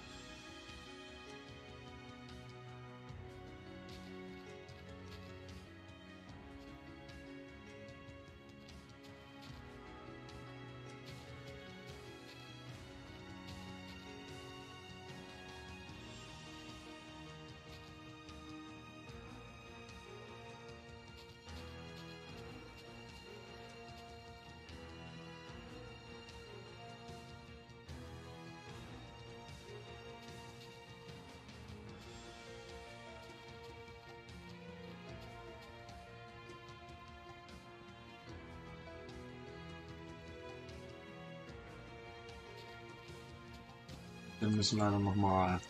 Wir müssen leider noch mal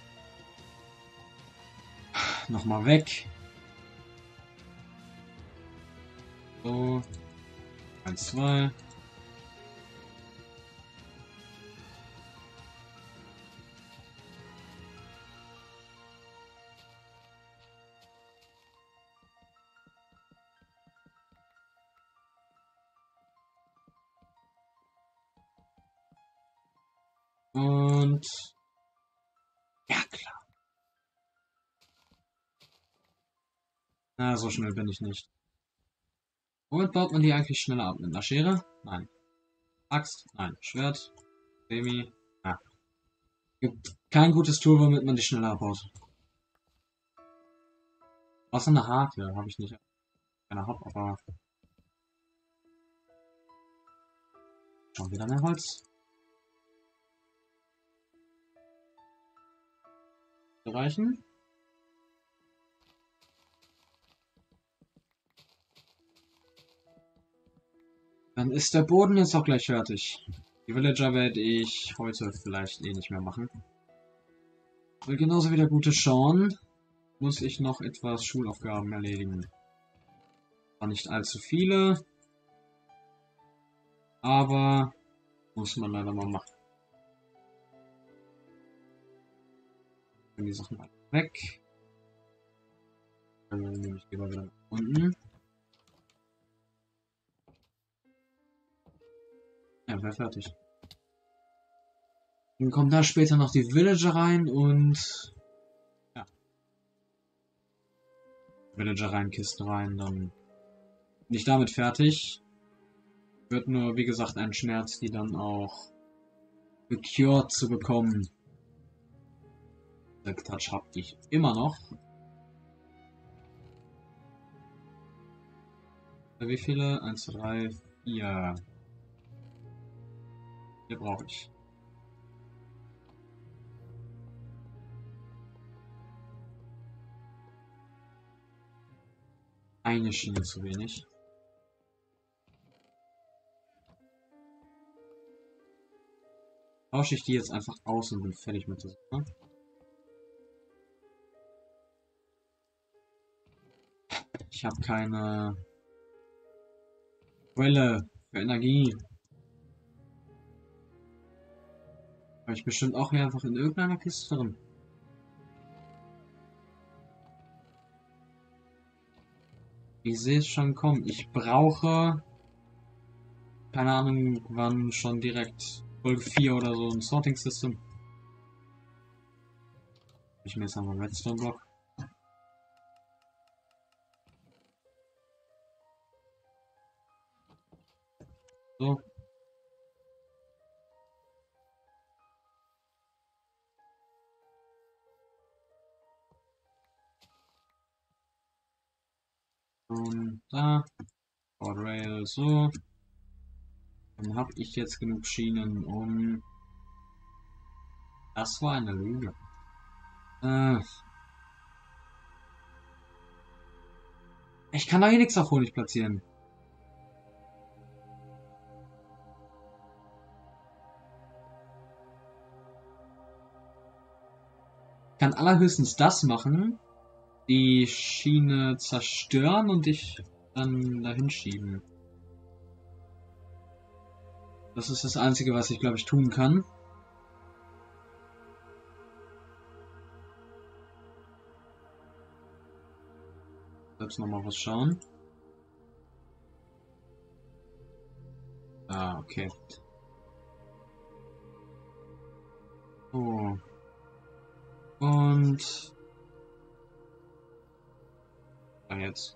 noch mal weg. So. Eins, zwei. Und... Ja, klar. Na, so schnell bin ich nicht. Womit baut man die eigentlich schneller ab? Mit einer Schere? Nein. Axt? Nein. Schwert? Baby? Ja. Gibt kein gutes Tool, womit man die schneller abbaut. Außer eine Hake. Habe ich nicht. Keine hab, aber... Schon wieder mehr Holz. Reichen? Dann ist der Boden jetzt auch gleich fertig. Die Villager werde ich heute vielleicht eh nicht mehr machen. Weil genauso wie der gute Sean muss ich noch etwas Schulaufgaben erledigen. Zwar nicht allzu viele, aber muss man leider mal machen. Dann die Sachen alle weg. Dann nehme ich lieber wieder nach unten. Ja, wäre fertig. Dann kommen da später noch die Villager rein und ja. Villager rein, Kisten rein, dann bin ich damit fertig. Wird nur, wie gesagt, ein Schmerz, die dann auch gecured zu bekommen. Der Touch hab ich immer noch. Wie viele? eins, zwei, drei, vier. Hier brauche ich. Eine Schiene zu wenig. Tausche ich die jetzt einfach aus und bin fertig mit der Sache. Ich habe keine Quelle für Energie. Habe ich bestimmt auch hier einfach in irgendeiner Kiste drin. Ich sehe es schon kommen. Ich brauche, keine Ahnung wann, schon direkt Folge vier oder so ein Sorting System. Ich mir jetzt einmal einen Redstone Block. So. Und da. Board Rail, so. Dann habe ich jetzt genug Schienen, um... Das war eine Lüge. Äh. Ich kann da hier nichts auf Honig platzieren. Ich kann allerhöchstens das machen. Die Schiene zerstören und dich dann dahin schieben. Das ist das Einzige, was ich, glaube ich, tun kann. Jetzt nochmal was schauen. Ah, okay. So. Und... Dann jetzt.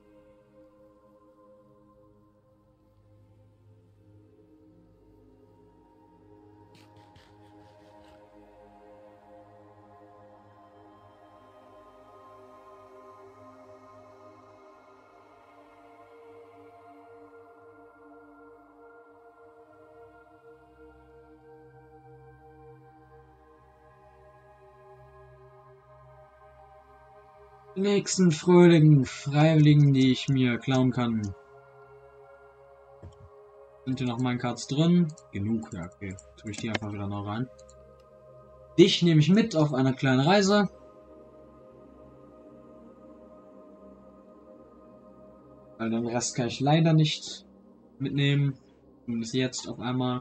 Die nächsten fröhlichen Freiwilligen, die ich mir klauen kann. Sind hier noch Minecarts drin? Genug, ja, okay. Tue ich die einfach wieder noch rein. Dich nehme ich mit auf eine kleine Reise. Weil den Rest kann ich leider nicht mitnehmen. Zumindest jetzt auf einmal.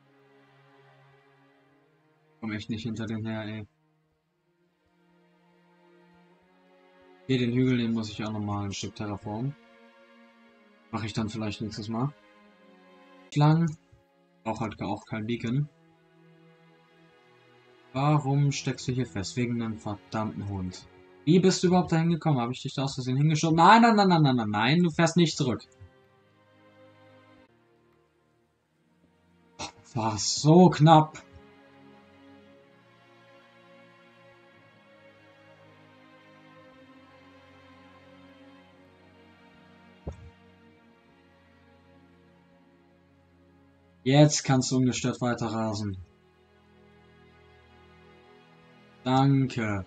Komm echt nicht hinter den her, ey. Hier den Hügel, den muss ich auch nochmal ein Stück terraformen. Mache ich dann vielleicht nächstes Mal. Lang. Braucht halt auch kein Beacon. Warum steckst du hier fest? Wegen einem verdammten Hund. Wie bist du überhaupt dahin gekommen? Habe ich dich da aus Versehen hingeschoben? Nein, nein, nein, nein, nein, nein, nein, du fährst nicht zurück. War so knapp. Jetzt kannst du ungestört weiter rasen. Danke.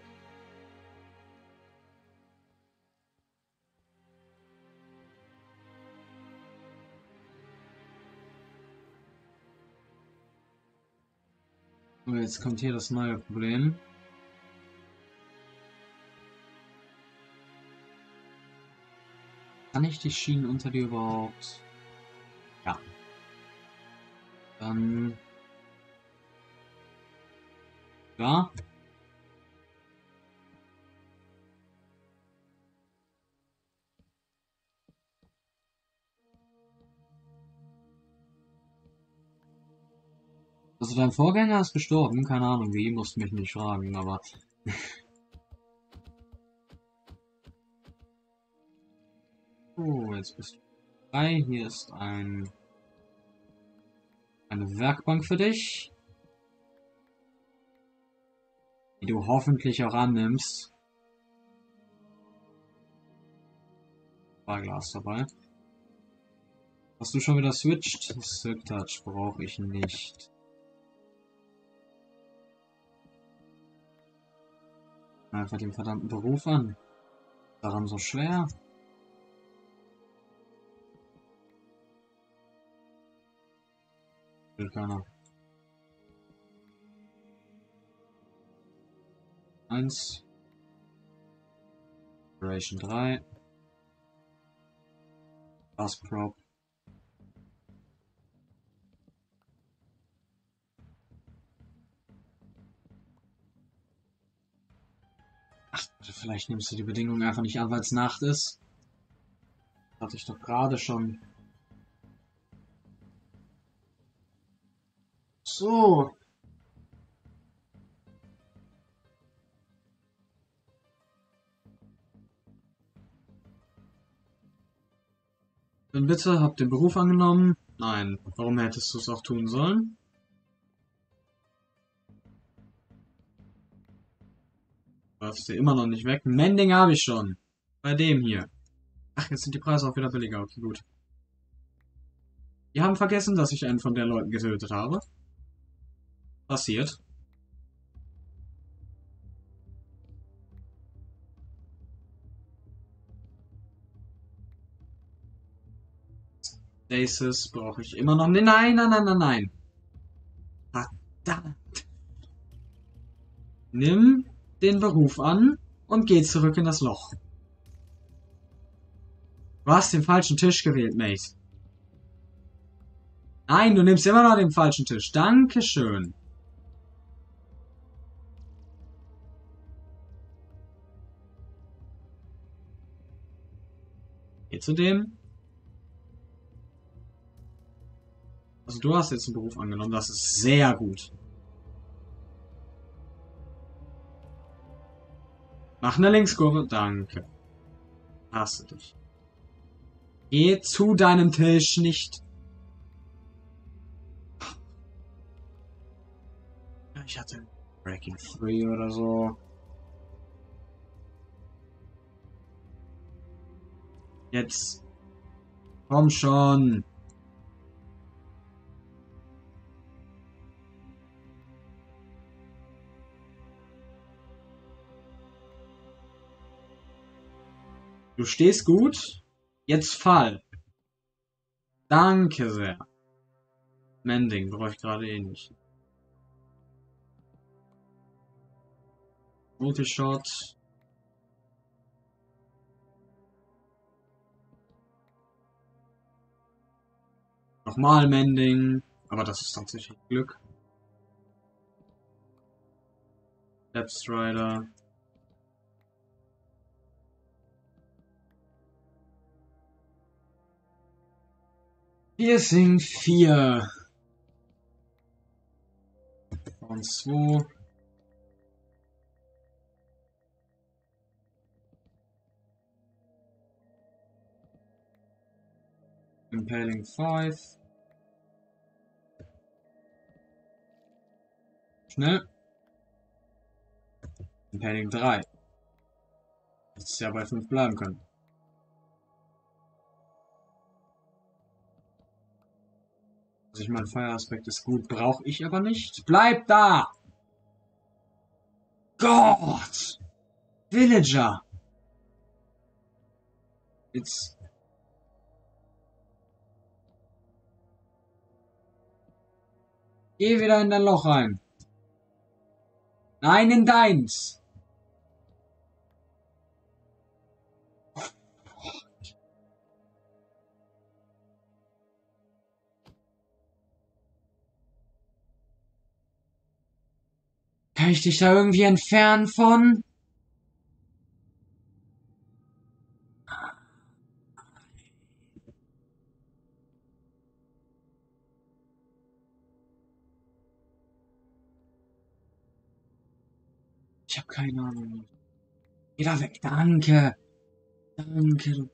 So, jetzt kommt hier das neue Problem. Kann ich die Schienen unter dir überhaupt? Ja. Dann... Ja. Also dein Vorgänger ist gestorben, keine Ahnung wie, musst mich nicht fragen, aber... Oh, jetzt bist du frei. Hier ist ein... eine Werkbank für dich. Die du hoffentlich auch annimmst. War Glas dabei. Hast du schon wieder switched? Silk Touch brauche ich nicht. Einfach den verdammten Beruf an. Daran so schwer. Will keiner. Eins. Operation drei. Last Prop. Ach, vielleicht nimmst du die Bedingung einfach nicht an, weil es Nacht ist. Hatte ich doch gerade schon. So. Dann bitte, habt den Beruf angenommen? Nein. Warum hättest du es auch tun sollen? Läufst du immer noch nicht weg? Mending habe ich schon. Bei dem hier. Ach, jetzt sind die Preise auch wieder billiger. Okay, gut. Die haben vergessen, dass ich einen von den Leuten getötet habe. Passiert. Stasis brauche ich immer noch. Nein, nein, nein, nein, nein, nein. Verdammt. Nimm den Beruf an und geh zurück in das Loch. Du hast den falschen Tisch gewählt, Mate. Nein, du nimmst immer noch den falschen Tisch. Dankeschön. Geh zu dem. Also du hast jetzt einen Beruf angenommen, das ist sehr gut. Mach eine Linkskurve, danke. Hasse dich. Geh zu deinem Tisch, nicht... Ich hatte Breaking Free oder so. Jetzt. Komm schon. Du stehst gut. Jetzt fall. Danke sehr. Mending brauche ich gerade eh nicht. Multishot. Nochmal Mending. Aber das ist tatsächlich Glück. Stepstrider. Piercing vier. Und zwei. Impaling fünf. Schnell. Impaling drei. Hätte ja bei fünf bleiben können. Also ich meine, Feueraspekt ist gut, brauche ich aber nicht. Bleib da! Gott! Villager! Jetzt. Geh wieder in dein Loch rein. Nein, in deins! Kann ich dich da irgendwie entfernen von? Ich habe keine Ahnung. Geh da weg, danke. Danke.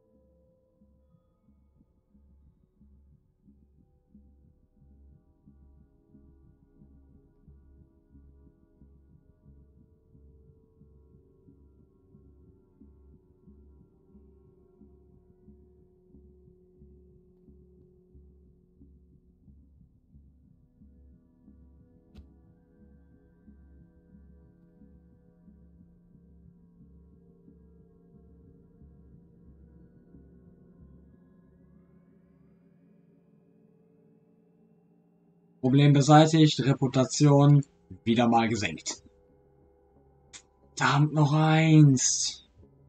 Problem beseitigt, Reputation wieder mal gesenkt. Verdammt, noch eins.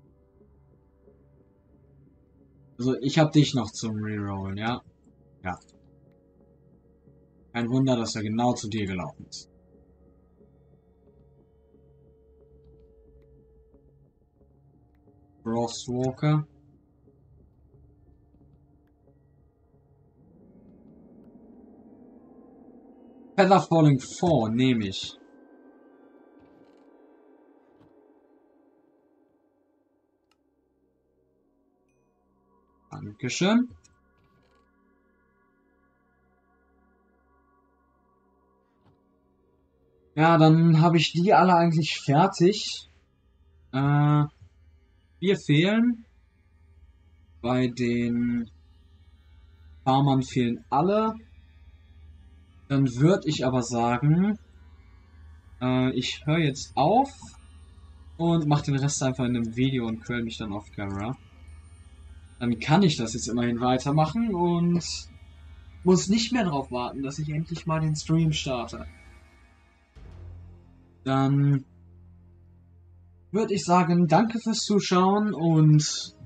Also ich hab dich noch zum Rerollen, ja? Ja. Kein Wunder, dass er genau zu dir gelaufen ist. Frostwalker. Feather Falling vier nehme ich. Dankeschön. Ja, dann habe ich die alle eigentlich fertig. Äh, wir fehlen. Bei den Farmern fehlen alle. Dann würde ich aber sagen, äh, ich höre jetzt auf und mache den Rest einfach in einem Video und quäl mich dann auf Camera. Dann kann ich das jetzt immerhin weitermachen und muss nicht mehr darauf warten, dass ich endlich mal den Stream starte. Dann würde ich sagen, danke fürs Zuschauen und